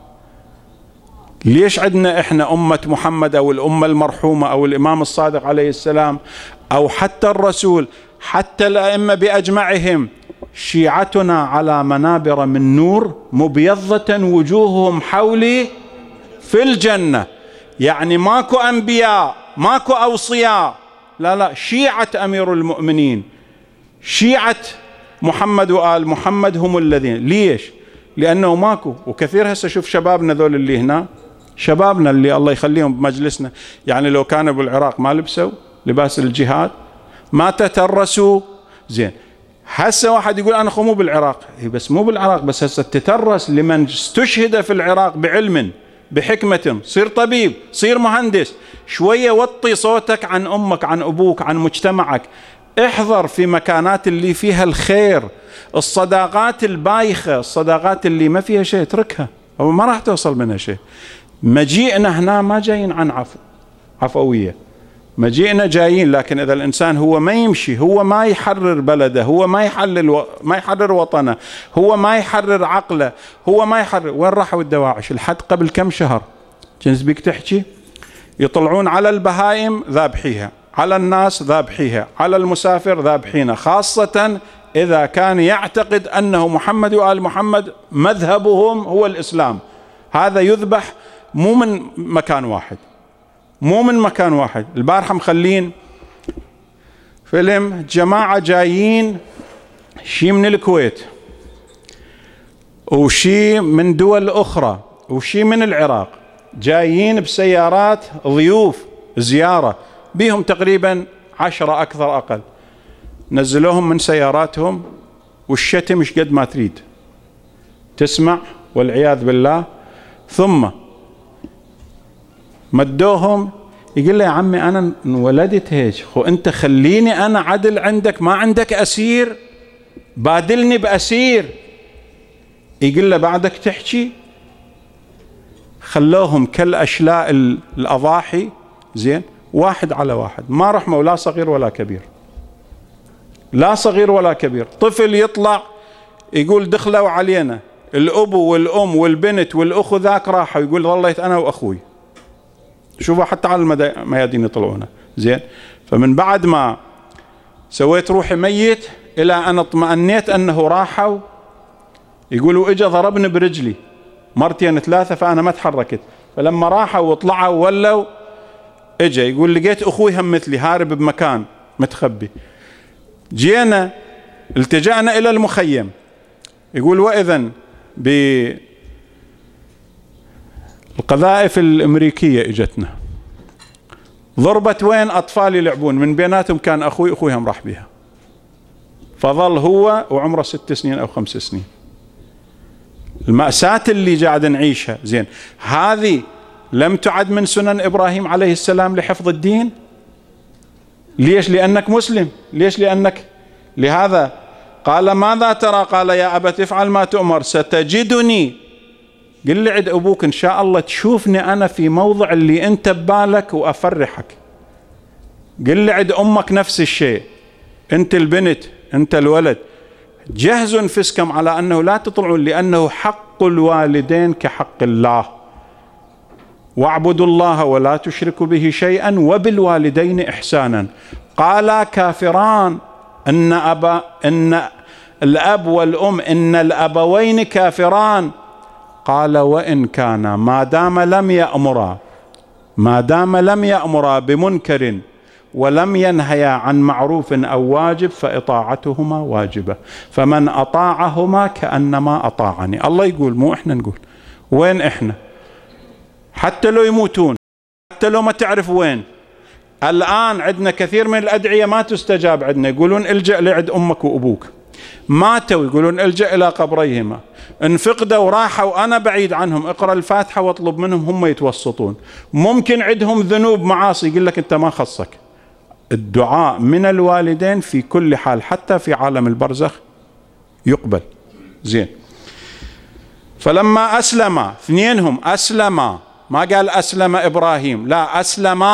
S2: ليش عندنا احنا أمة محمد أو الأمة المرحومة أو الإمام الصادق عليه السلام أو حتى الرسول حتى الأئمة بأجمعهم شيعتنا على منابر من نور مبيضة وجوههم حولي في الجنة؟ يعني ماكو أنبياء ماكو أوصياء، لا لا، شيعة أمير المؤمنين، شيعة محمد وآل محمد هم الذين. ليش؟ لأنه ماكو. وكثير هسه شوف شبابنا ذول اللي هنا، شبابنا اللي الله يخليهم بمجلسنا، يعني لو كانوا بالعراق ما لبسوا لباس الجهاد، ما تترسوا. زين هسه واحد يقول أنا خو مو بالعراق، بس مو بالعراق، بس هسه تترس لمن استشهد في العراق بعلم بحكمة، صير طبيب، صير مهندس، شوية وطي صوتك عن أمك، عن أبوك، عن مجتمعك، احضر في مكانات اللي فيها الخير. الصداقات البايخة، الصداقات اللي ما فيها شيء اتركها، أو ما راح توصل منها شيء. مجيئنا هنا ما جايين عن عفو عفوية، مجيئنا جايين، لكن إذا الإنسان هو ما يمشي، هو ما يحرر بلده، هو ما يحلل و... ما يحرر وطنه، هو ما يحرر عقله، هو ما يحرر. وين راحوا الدواعش؟ الحد قبل كم شهر كنت بيك تحكي يطلعون على البهائم ذابحيها، على الناس ذابحيها، على المسافر ذابحينه، خاصة إذا كان يعتقد أنه محمد وآل محمد مذهبهم هو الإسلام. هذا يذبح مو من مكان واحد، مو من مكان واحد. البارحة مخلين فيلم جماعة جايين، شي من الكويت وشي من دول أخرى وشي من العراق، جايين بسيارات ضيوف زيارة، بيهم تقريبا عشرة أكثر أقل، نزلوهم من سياراتهم والشتم مش قد ما تريد تسمع والعياذ بالله، ثم مدوهم. يقول له يا عمي أنا انولدت هيك، خو أنت خليني أنا عدل عندك، ما عندك أسير، بادلني بأسير. يقول له بعدك تحكي. خلوهم كالأشلاء الأضاحي، زين، واحد على واحد، ما رحموا لا صغير ولا كبير، لا صغير ولا كبير. طفل يطلع يقول دخلوا علينا الأبو والأم والبنت والأخو، ذاك راحوا يقول ظليت أنا وأخوي. شوفوا حتى على الميادين يطلعونا، زين. فمن بعد ما سويت روحي ميت إلى أن اطمأنيت أنه راحوا، يقولوا إجا ضربني برجلي مرتين ثلاثة فأنا ما تحركت. فلما راحوا وطلعوا ولوا، إجا يقول لقيت أخوي هم مثلي هارب بمكان متخبي. جينا التجأنا إلى المخيم، يقول وإذن بالقذائف الأمريكية إجتنا، ضربت وين أطفال يلعبون، من بيناتهم كان أخوي، أخوي هم راح بها، فظل هو وعمره ست سنين أو خمس سنين. المأساة اللي قاعد نعيشها، زين، هذه لم تعد من سنن إبراهيم عليه السلام لحفظ الدين. ليش؟ لأنك مسلم. ليش؟ لأنك لهذا قال ماذا ترى؟ قال يا أبت افعل ما تؤمر ستجدني. قل لي عند أبوك إن شاء الله تشوفني أنا في موضع اللي أنت ببالك وأفرحك. قل لي عند أمك نفس الشيء، أنت البنت أنت الولد، جهزوا انفسكم على أنه لا تطلعون، لأنه حق الوالدين كحق الله. واعبدوا الله ولا تشركوا به شيئا وبالوالدين إحسانا. قال كافران إن أبا إن الأب والأم إن الأبوين كافران. قال وإن كان ما دام لم يأمرا ما دام لم يأمرا بمنكر ولم ينهيا عن معروف أو واجب فإطاعتهما واجبة، فمن أطاعهما كأنما أطاعني. الله يقول، مو إحنا نقول. وين إحنا؟ حتى لو يموتون، حتى لو ما تعرف وين. الآن عندنا كثير من الأدعية ما تستجاب عندنا، يقولون الجأ لعد أمك وأبوك. ماتوا يقولون الجأ إلى قبريهما. انفقدوا راحوا أنا بعيد عنهم، اقرأ الفاتحة واطلب منهم هم يتوسطون. ممكن عندهم ذنوب معاصي، يقول لك أنت ما خصك. الدعاء من الوالدين في كل حال حتى في عالم البرزخ يقبل، زين. فلما أسلم اثنينهم، أسلم، ما قال أسلم إبراهيم، لا، أسلم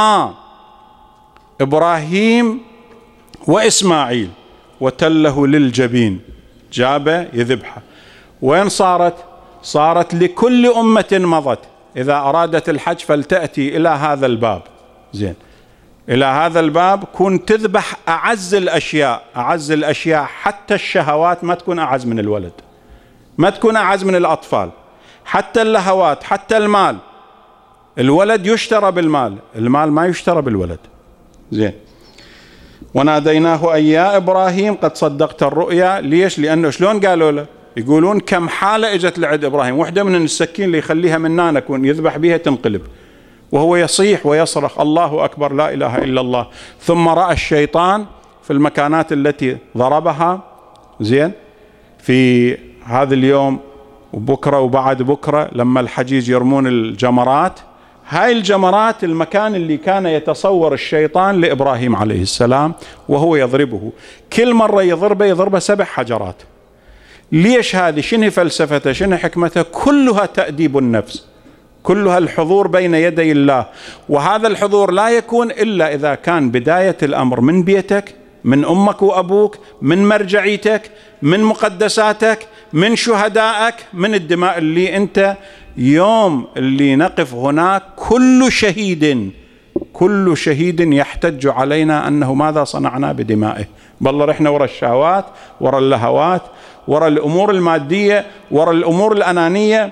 S2: إبراهيم وإسماعيل وتله للجبين، جابه يذبحه. وين صارت؟ صارت لكل أمة مضت إذا أرادت الحج فلتأتي إلى هذا الباب، زين، إلى هذا الباب كن تذبح أعز الأشياء، أعز الأشياء حتى الشهوات ما تكون أعز من الولد، ما تكون أعز من الأطفال، حتى اللهوات، حتى المال. الولد يشترى بالمال، المال ما يشترى بالولد، زين. وناديناه أي يا إبراهيم قد صدقت الرؤيا. ليش؟ لأنه شلون قالوا له؟ يقولون كم حالة اجت لعند إبراهيم، واحدة من السكين اللي يخليها من نانك يذبح بها تنقلب، وهو يصيح ويصرخ الله أكبر لا إله إلا الله. ثم رأى الشيطان في المكانات التي ضربها، زين، في هذا اليوم وبكرة وبعد بكرة لما الحجيج يرمون الجمرات، هاي الجمرات المكان اللي كان يتصور الشيطان لإبراهيم عليه السلام وهو يضربه، كل مرة يضربه يضربه سبع حجرات. ليش هذه؟ شنو فلسفته؟ شنو حكمته؟ كلها تأديب النفس، كلها الحضور بين يدي الله. وهذا الحضور لا يكون إلا إذا كان بداية الأمر من بيتك، من أمك وأبوك، من مرجعيتك، من مقدساتك، من شهدائك، من الدماء اللي أنت يوم اللي نقف هناك كل شهيد كل شهيد يحتج علينا أنه ماذا صنعنا بدمائه. بالله رحنا ورا الشهوات، ورا اللهوات، ورا الأمور المادية، ورا الأمور الأنانية.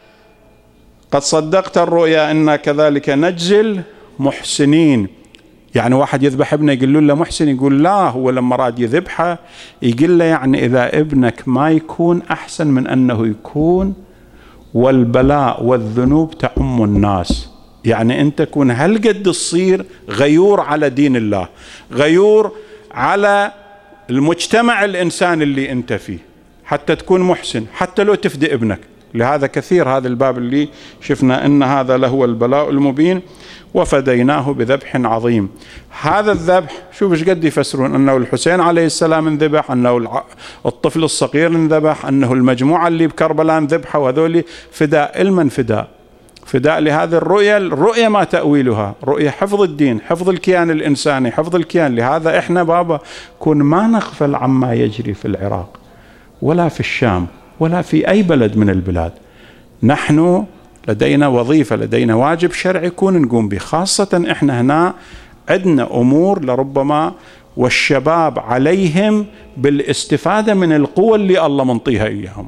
S2: قد صدقت الرؤيا إنا كذلك نجزي المحسنين. يعني واحد يذبح ابنه يقول له محسن، يقول لا، هو لما راد يذبحه يقول له يعني إذا ابنك ما يكون أحسن من أنه يكون، والبلاء والذنوب تعم الناس. يعني أنت تكون هالقد تصير غيور على دين الله، غيور على المجتمع الإنساني اللي أنت فيه، حتى تكون محسن، حتى لو تفدي ابنك. لهذا كثير هذا الباب اللي شفنا أن هذا له البلاء المبين، وفديناه بذبح عظيم. هذا الذبح شوف ايش قد يفسرون، أنه الحسين عليه السلام انذبح، أنه الطفل الصغير انذبح، أنه المجموعة اللي بكربلاء انذبحوا، وهذول فداء. المن فداء؟ فداء لهذه الرؤية. الرؤية ما تأويلها؟ رؤية حفظ الدين، حفظ الكيان الإنساني، حفظ الكيان. لهذا إحنا بابا كن ما نغفل عما يجري في العراق ولا في الشام ولا في أي بلد من البلاد. نحن لدينا وظيفة، لدينا واجب شرعي يكون نقوم به، خاصة إحنا هنا عندنا أمور لربما والشباب عليهم بالاستفادة من القوة اللي الله منطيها إياهم.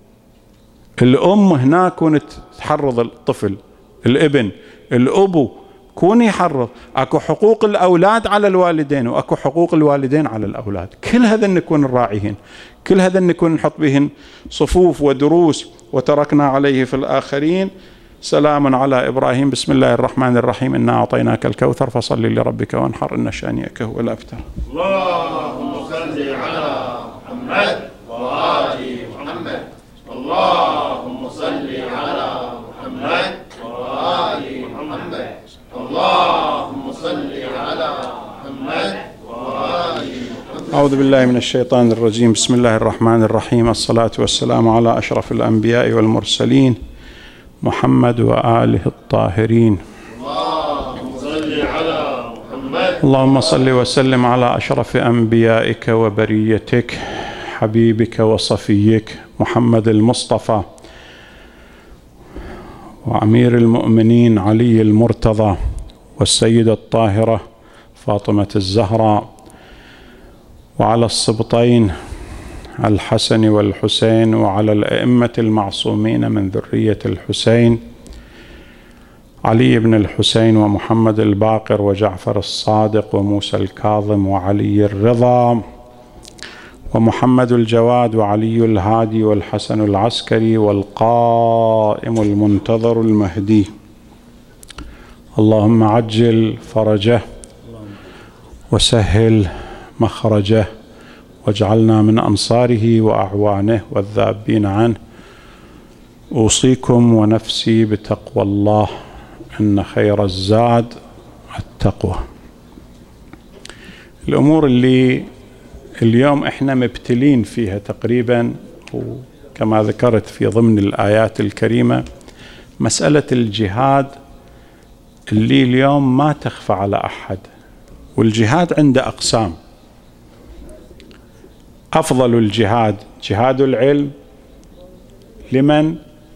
S2: الأم هنا كونت تحرض الطفل، الابن، الأبو كون يحرض. أكو حقوق الأولاد على الوالدين، وأكو حقوق الوالدين على الأولاد. كل هذا نكون نراعيهن، كل هذا نكون نحط بهن صفوف ودروس. وتركنا عليه في الآخرين سلام على إبراهيم بسم الله الرحمن الرحيم إنا أعطيناك الكوثر فصل لربك وانحر إن شانئك هو الأبتر.
S4: اللهم صل على محمد وآل محمد. اللهم صل على محمد وآل محمد. اللهم صل على محمد وآل محمد.
S2: أعوذ بالله من الشيطان الرجيم. بسم الله الرحمن الرحيم. الصلاة والسلام على أشرف الأنبياء والمرسلين محمد وآله الطاهرين.
S4: اللهم صل على محمد.
S2: اللهم صل وسلم على أشرف أنبيائك وبريتك حبيبك وصفيك محمد المصطفى وأمير المؤمنين علي المرتضى والسيدة الطاهرة فاطمة الزهراء، وعلى السبطين الحسن والحسين، وعلى الأئمة المعصومين من ذرية الحسين علي بن الحسين ومحمد الباقر وجعفر الصادق وموسى الكاظم وعلي الرضا ومحمد الجواد وعلي الهادي والحسن العسكري والقائم المنتظر المهدي. اللهم عجل فرجه وسهل مخرجه واجعلنا من أنصاره وأعوانه والذابين عنه. أوصيكم ونفسي بتقوى الله إن خير الزاد التقوى. الأمور اللي اليوم إحنا مبتلين فيها تقريبا، وكما ذكرت في ضمن الآيات الكريمة، مسألة الجهاد اللي اليوم ما تخفى على أحد. والجهاد عنده أقسام. أفضل الجهاد جهاد العلم، لمن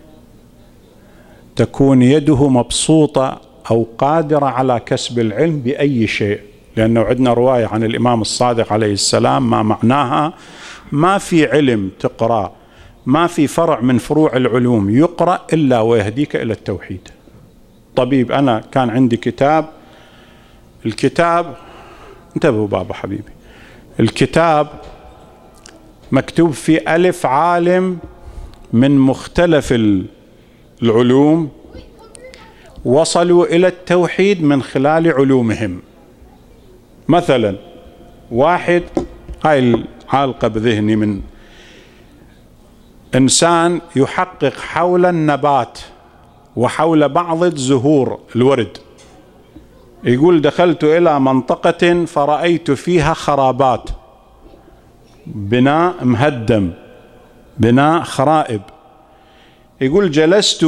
S2: تكون يده مبسوطة أو قادرة على كسب العلم بأي شيء. لأنه عندنا رواية عن الإمام الصادق عليه السلام ما معناها ما في علم تقرأ، ما في فرع من فروع العلوم يقرأ إلا ويهديك إلى التوحيد. طبيب، أنا كان عندي كتاب، الكتاب انتبهوا بابا حبيبي، الكتاب مكتوب فيه ألف عالم من مختلف العلوم وصلوا إلى التوحيد من خلال علومهم. مثلا واحد، هاي العالقة بذهني من إنسان يحقق حول النبات وحول بعض الزهور الورد، يقول دخلت إلى منطقة فرأيت فيها خرابات، بناء مهدم، بناء خرائب. يقول جلست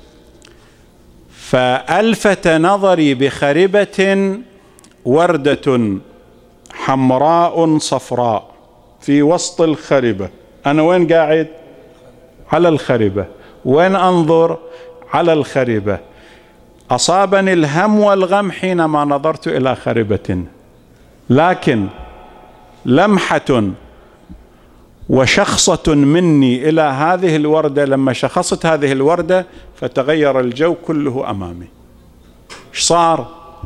S2: فألفت نظري بخربة وردة حمراء صفراء في وسط الخربة. أنا وين قاعد؟ على الخربة. وين أنظر؟ على الخربة. أصابني الهم والغم حينما نظرت إلى خربة، لكن لمحة وشخصة مني إلى هذه الوردة، لما شخصت هذه الوردة فتغير الجو كله أمامي. إيش صار؟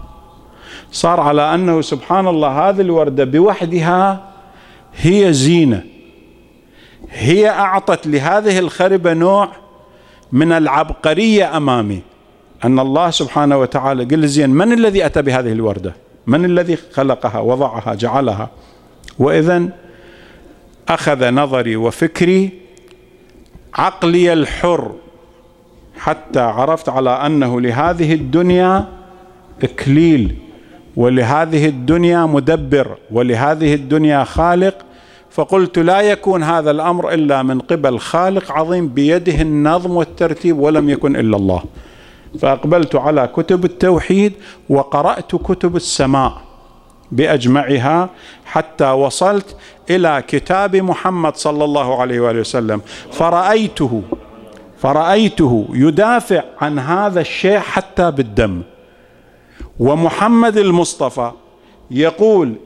S2: صار على أنه سبحان الله هذه الوردة بوحدها هي زينة، هي أعطت لهذه الخربة نوع من العبقرية أمامي. أن الله سبحانه وتعالى قل زين من الذي أتى بهذه الوردة؟ من الذي خلقها وضعها جعلها؟ وإذن أخذ نظري وفكري عقلي الحر حتى عرفت على أنه لهذه الدنيا إكليل، ولهذه الدنيا مدبر، ولهذه الدنيا خالق. فقلت لا يكون هذا الأمر إلا من قبل خالق عظيم بيده النظم والترتيب، ولم يكن إلا الله. فأقبلت على كتب التوحيد وقرأت كتب السماء بأجمعها حتى وصلت إلى كتاب محمد صلى الله عليه وآله وسلم، فرأيته فرأيته يدافع عن هذا الشيء حتى بالدم. ومحمد المصطفى يقول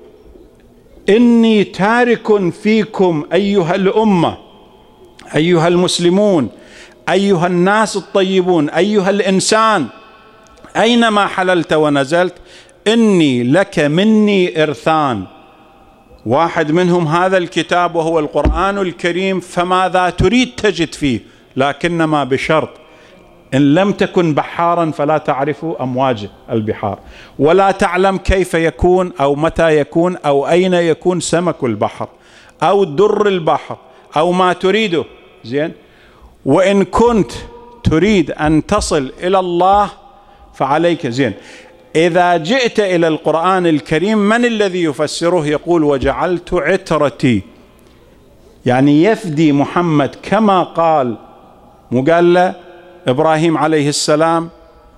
S2: إني تارك فيكم أيها الأمة، أيها المسلمون، أيها الناس الطيبون، أيها الإنسان، أينما حللت ونزلت إني لك مني إرثان، واحد منهم هذا الكتاب وهو القرآن الكريم، فماذا تريد تجد فيه، لكنما بشرط إن لم تكن بحارا فلا تعرف أمواج البحار، ولا تعلم كيف يكون أو متى يكون أو أين يكون سمك البحر أو در البحر أو ما تريده. زين، وإن كنت تريد أن تصل إلى الله فعليك. زين، إذا جئت إلى القرآن الكريم من الذي يفسره؟ يقول وجعلت عترتي، يعني يفدي محمد كما قال، مو قال له إبراهيم عليه السلام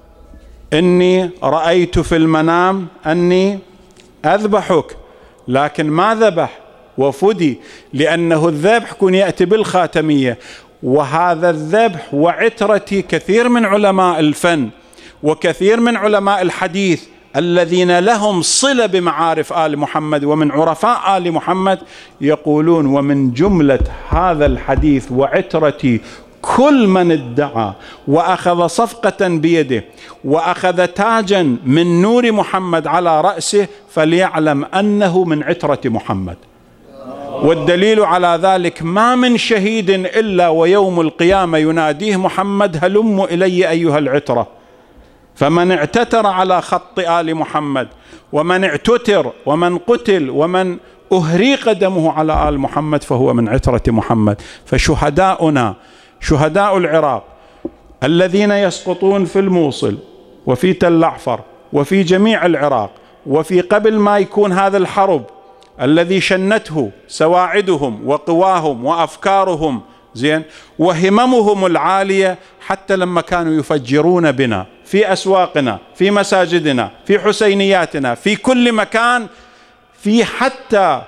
S2: إني رأيت في المنام أني أذبحك، لكن ما ذبح وفدي، لأنه الذبح كن يأتي بالخاتمية، وهذا الذبح وعترتي. كثير من علماء الفن وكثير من علماء الحديث الذين لهم صلة بمعارف آل محمد ومن عرفاء آل محمد يقولون ومن جملة هذا الحديث وعترتي كل من ادعى وأخذ صفقة بيده وأخذ تاجا من نور محمد على رأسه فليعلم أنه من عترة محمد. والدليل على ذلك ما من شهيد إلا ويوم القيامة يناديه محمد هلم إلي أيها العترة. فمن اعتتر على خط آل محمد ومن اعتتر ومن قتل ومن أهريق دمه على آل محمد فهو من عترة محمد. فشهداؤنا شهداء العراق الذين يسقطون في الموصل وفي تل أعفر وفي جميع العراق، وفي قبل ما يكون هذا الحرب الذي شنته سواعدهم وقواهم وأفكارهم، زين، وهممهم العالية، حتى لما كانوا يفجرون بنا في أسواقنا، في مساجدنا، في حسينياتنا، في كل مكان، في حتى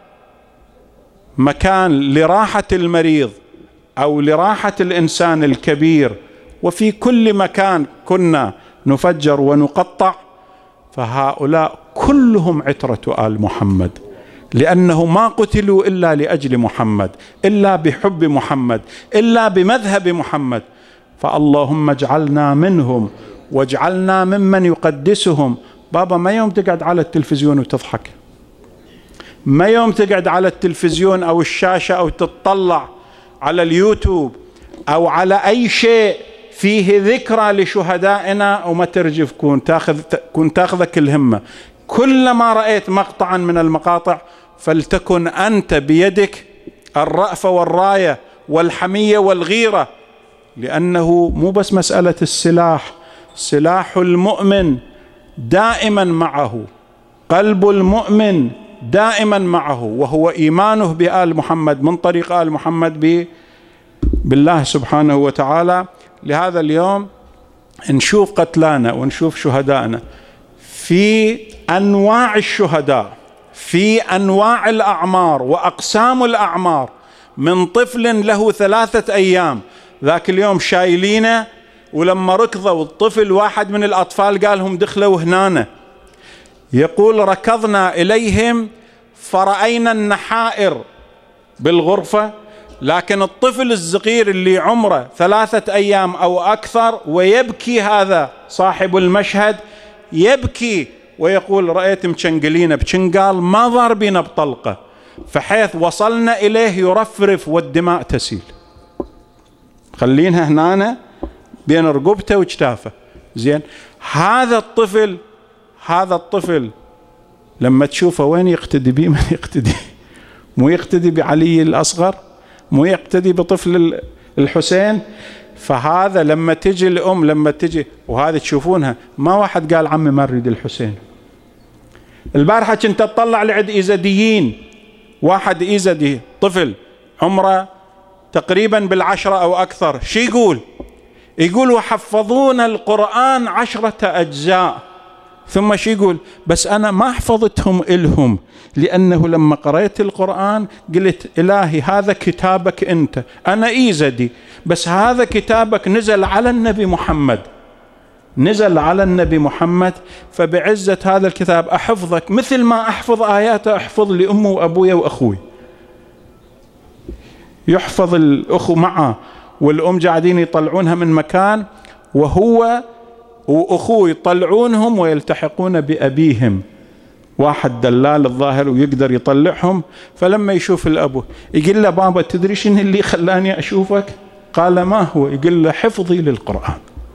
S2: مكان لراحة المريض أو لراحة الإنسان الكبير، وفي كل مكان كنا نفجر ونقطع. فهؤلاء كلهم عترة آل محمد، لأنه ما قتلوا إلا لأجل محمد، إلا بحب محمد، إلا بمذهب محمد. فاللهم اجعلنا منهم واجعلنا ممن يقدسهم. بابا ما يوم تقعد على التلفزيون وتضحك، ما يوم تقعد على التلفزيون أو الشاشة أو تتطلع على اليوتيوب أو على أي شيء فيه ذكرى لشهدائنا وما ترجف، كون تاخذ كون تاخذك الهمة. كلما رأيت مقطعا من المقاطع فلتكن أنت بيدك الرأفة والراية والحمية والغيرة، لأنه مو بس مسألة السلاح، سلاح المؤمن دائما معه، قلب المؤمن دائما معه، وهو إيمانه بآل محمد من طريق آل محمد بالله سبحانه وتعالى. لهذا اليوم نشوف قتلانا ونشوف شهدائنا في أنواع الشهداء، في أنواع الأعمار وأقسام الأعمار، من طفل له ثلاثة أيام ذاك اليوم شايلينه، ولما ركضوا الطفل واحد من الأطفال قالهم دخلوا هنا، يقول ركضنا إليهم فرأينا النحائر بالغرفة، لكن الطفل الصغير اللي عمره ثلاثة أيام أو أكثر ويبكي، هذا صاحب المشهد يبكي ويقول رأيت مشنقلين بشنقال ما ضاربين بطلقة، فحيث وصلنا إليه يرفرف والدماء تسيل، خلينها هنا بين رقبته وجتافه. زين، هذا الطفل هذا الطفل لما تشوفه وين يقتدي به؟ من يقتدي؟ مو يقتدي بعلي الأصغر، مو يقتدي بطفل الحسين. فهذا لما تجي الأم، لما تجي وهذا تشوفونها، ما واحد قال عمي ما نريد الحسين. البارحة كنت تطلع لعد إيزديين، واحد إيزدي طفل عمره تقريبا بالعشرة أو أكثر، شي يقول؟ يقول وحفظونا القرآن عشرة أجزاء، ثم شي يقول؟ بس أنا ما حفظتهم إلهم، لأنه لما قرأت القرآن قلت إلهي هذا كتابك أنت، أنا إيزدي بس هذا كتابك نزل على النبي محمد، نزل على النبي محمد، فبعزة هذا الكتاب أحفظك مثل ما أحفظ آياته، أحفظ لأمي وأبوي وأخوي. يحفظ الأخو معه والأم قاعدين يطلعونها من مكان، وهو وأخوه يطلعونهم ويلتحقون بأبيهم، واحد دلال الظاهر ويقدر يطلعهم. فلما يشوف الأبو يقول له بابا تدري شنو اللي خلاني أشوفك؟ قال ما هو؟ يقول له حفظي للقرآن.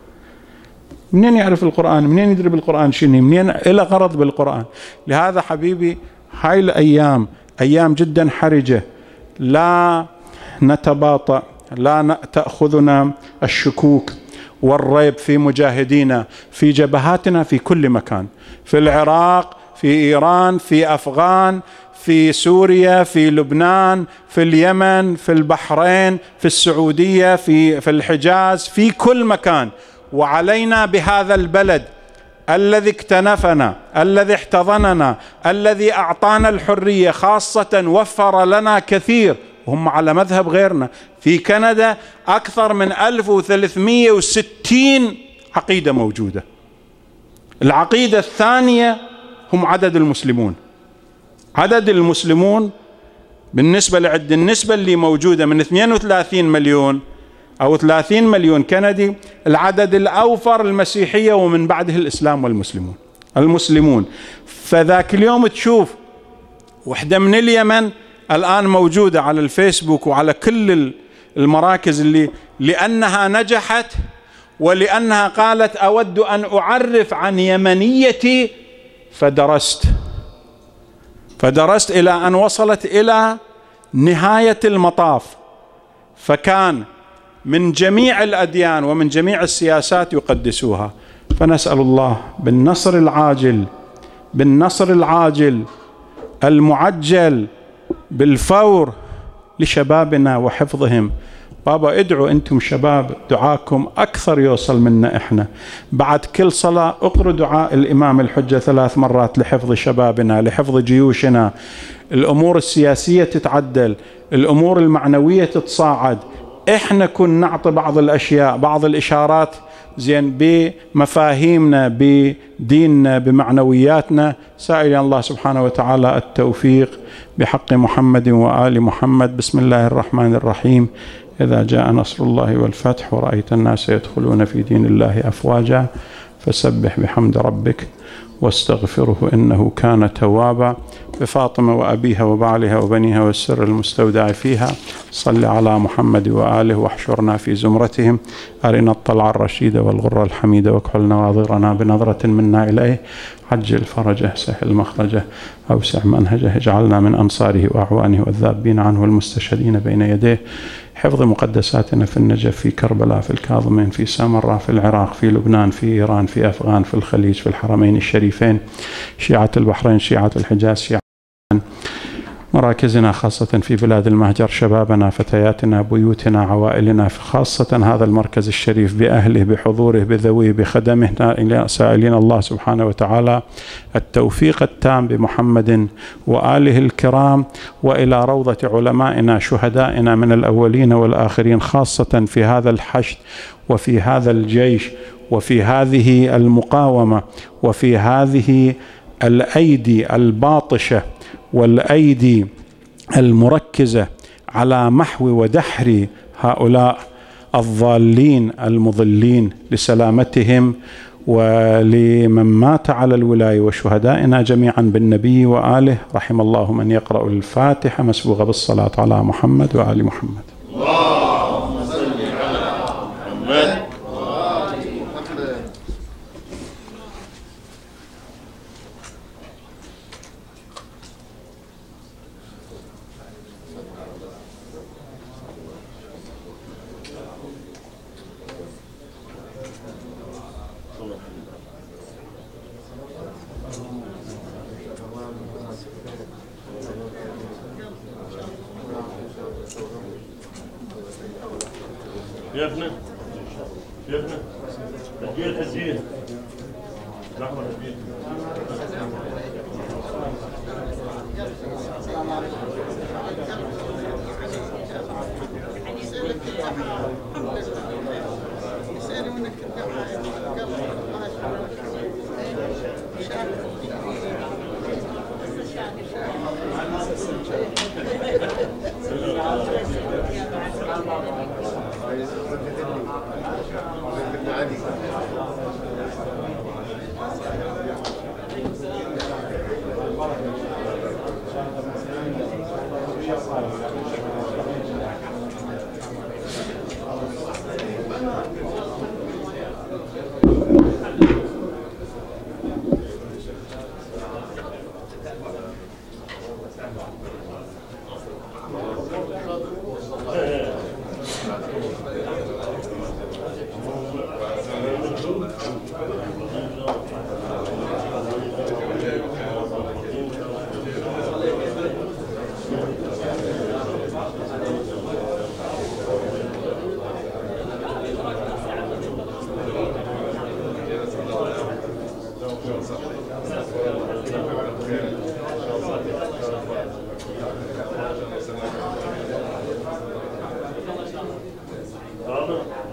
S2: منين يعرف القرآن؟ منين يدري بالقرآن شنو؟ منين إلى غرض بالقرآن؟ لهذا حبيبي هاي الأيام أيام جدا حرجة، لا نتباطأ، لا تأخذنا الشكوك والريب في مجاهدينا، في جبهاتنا في كل مكان، في العراق، في إيران، في أفغان، في سوريا، في لبنان، في اليمن، في البحرين، في السعودية، في في الحجاز، في كل مكان. وعلينا بهذا البلد الذي اكتنفنا، الذي احتضننا، الذي أعطانا الحرية، خاصة وفر لنا كثير، هم على مذهب غيرنا. في كندا أكثر من ألف وثلاثمئة وستين عقيدة موجودة. العقيدة الثانية هم عدد المسلمون. عدد المسلمون بالنسبة لعد النسبة اللي موجودة من اثنين وثلاثين مليون أو ثلاثين مليون كندي، العدد الأوفر المسيحية ومن بعده الإسلام والمسلمون المسلمون. فذاك اليوم تشوف وحدة من اليمن الآن موجودة على الفيسبوك وعلى كل المراكز، اللي لأنها نجحت ولأنها قالت أود أن أعرف عن يمنيتي، فدرست فدرست إلى أن وصلت إلى نهاية المطاف، فكان من جميع الأديان ومن جميع السياسات يقدسوها. فنسأل الله بالنصر العاجل، بالنصر العاجل المعجل بالفور لشبابنا وحفظهم. بابا ادعوا انتم شباب، دعاكم اكثر يوصل منا احنا. بعد كل صلاة اقروا دعاء الامام الحجة ثلاث مرات لحفظ شبابنا، لحفظ جيوشنا. الامور السياسية تتعدل، الامور المعنوية تتصاعد. احنا كنا نعطي بعض الاشياء، بعض الاشارات زين بمفاهيمنا، بديننا، بمعنوياتنا. سائل الله سبحانه وتعالى التوفيق بحق محمد وآل محمد. بسم الله الرحمن الرحيم. إذا جاء نصر الله والفتح ورأيت الناس يدخلون في دين الله أفواجا فسبح بحمد ربك واستغفره إنه كان توابا. بفاطمة وأبيها وبعلها وبنيها والسر المستودع فيها، صل على محمد وآله واحشرنا في زمرتهم. أرنا الطلع الرشيد والغر الحميد واكحل نواظرنا بنظرة منا إليه. عجل فرجه، سهل مخرجه، أوسع منهجه، اجعلنا من أنصاره وأعوانه والذابين عنه والمستشهدين بين يديه. حفظ مقدساتنا في النجف، في كربلاء، في الكاظمين، في سامراء، في العراق، في لبنان، في إيران، في أفغان، في الخليج، في الحرمين الشريفين، شيعة البحرين، شيعة الحجاز، شيعة مراكزنا خاصة في بلاد المهجر، شبابنا، فتياتنا، بيوتنا، عوائلنا، خاصة هذا المركز الشريف بأهله، بحضوره، بذويه، بخدمه، سائلين الله سبحانه وتعالى التوفيق التام بمحمد وآله الكرام، وإلى روضة علمائنا شهدائنا من الأولين والآخرين، خاصة في هذا الحشد وفي هذا الجيش وفي هذه المقاومة وفي هذه الأيدي الباطشة والأيدي المركزة على محو ودحر هؤلاء الضالين المضلين، لسلامتهم ولمن مات على الولاية وشهدائنا جميعا بالنبي وآله. رحم الله من يقرأ الفاتحة مسبوغة بالصلاة على محمد وآل محمد.
S4: اللهم صل على محمد. شيخنا شيخنا الجيل حزين لحظة الجيل. Bravo.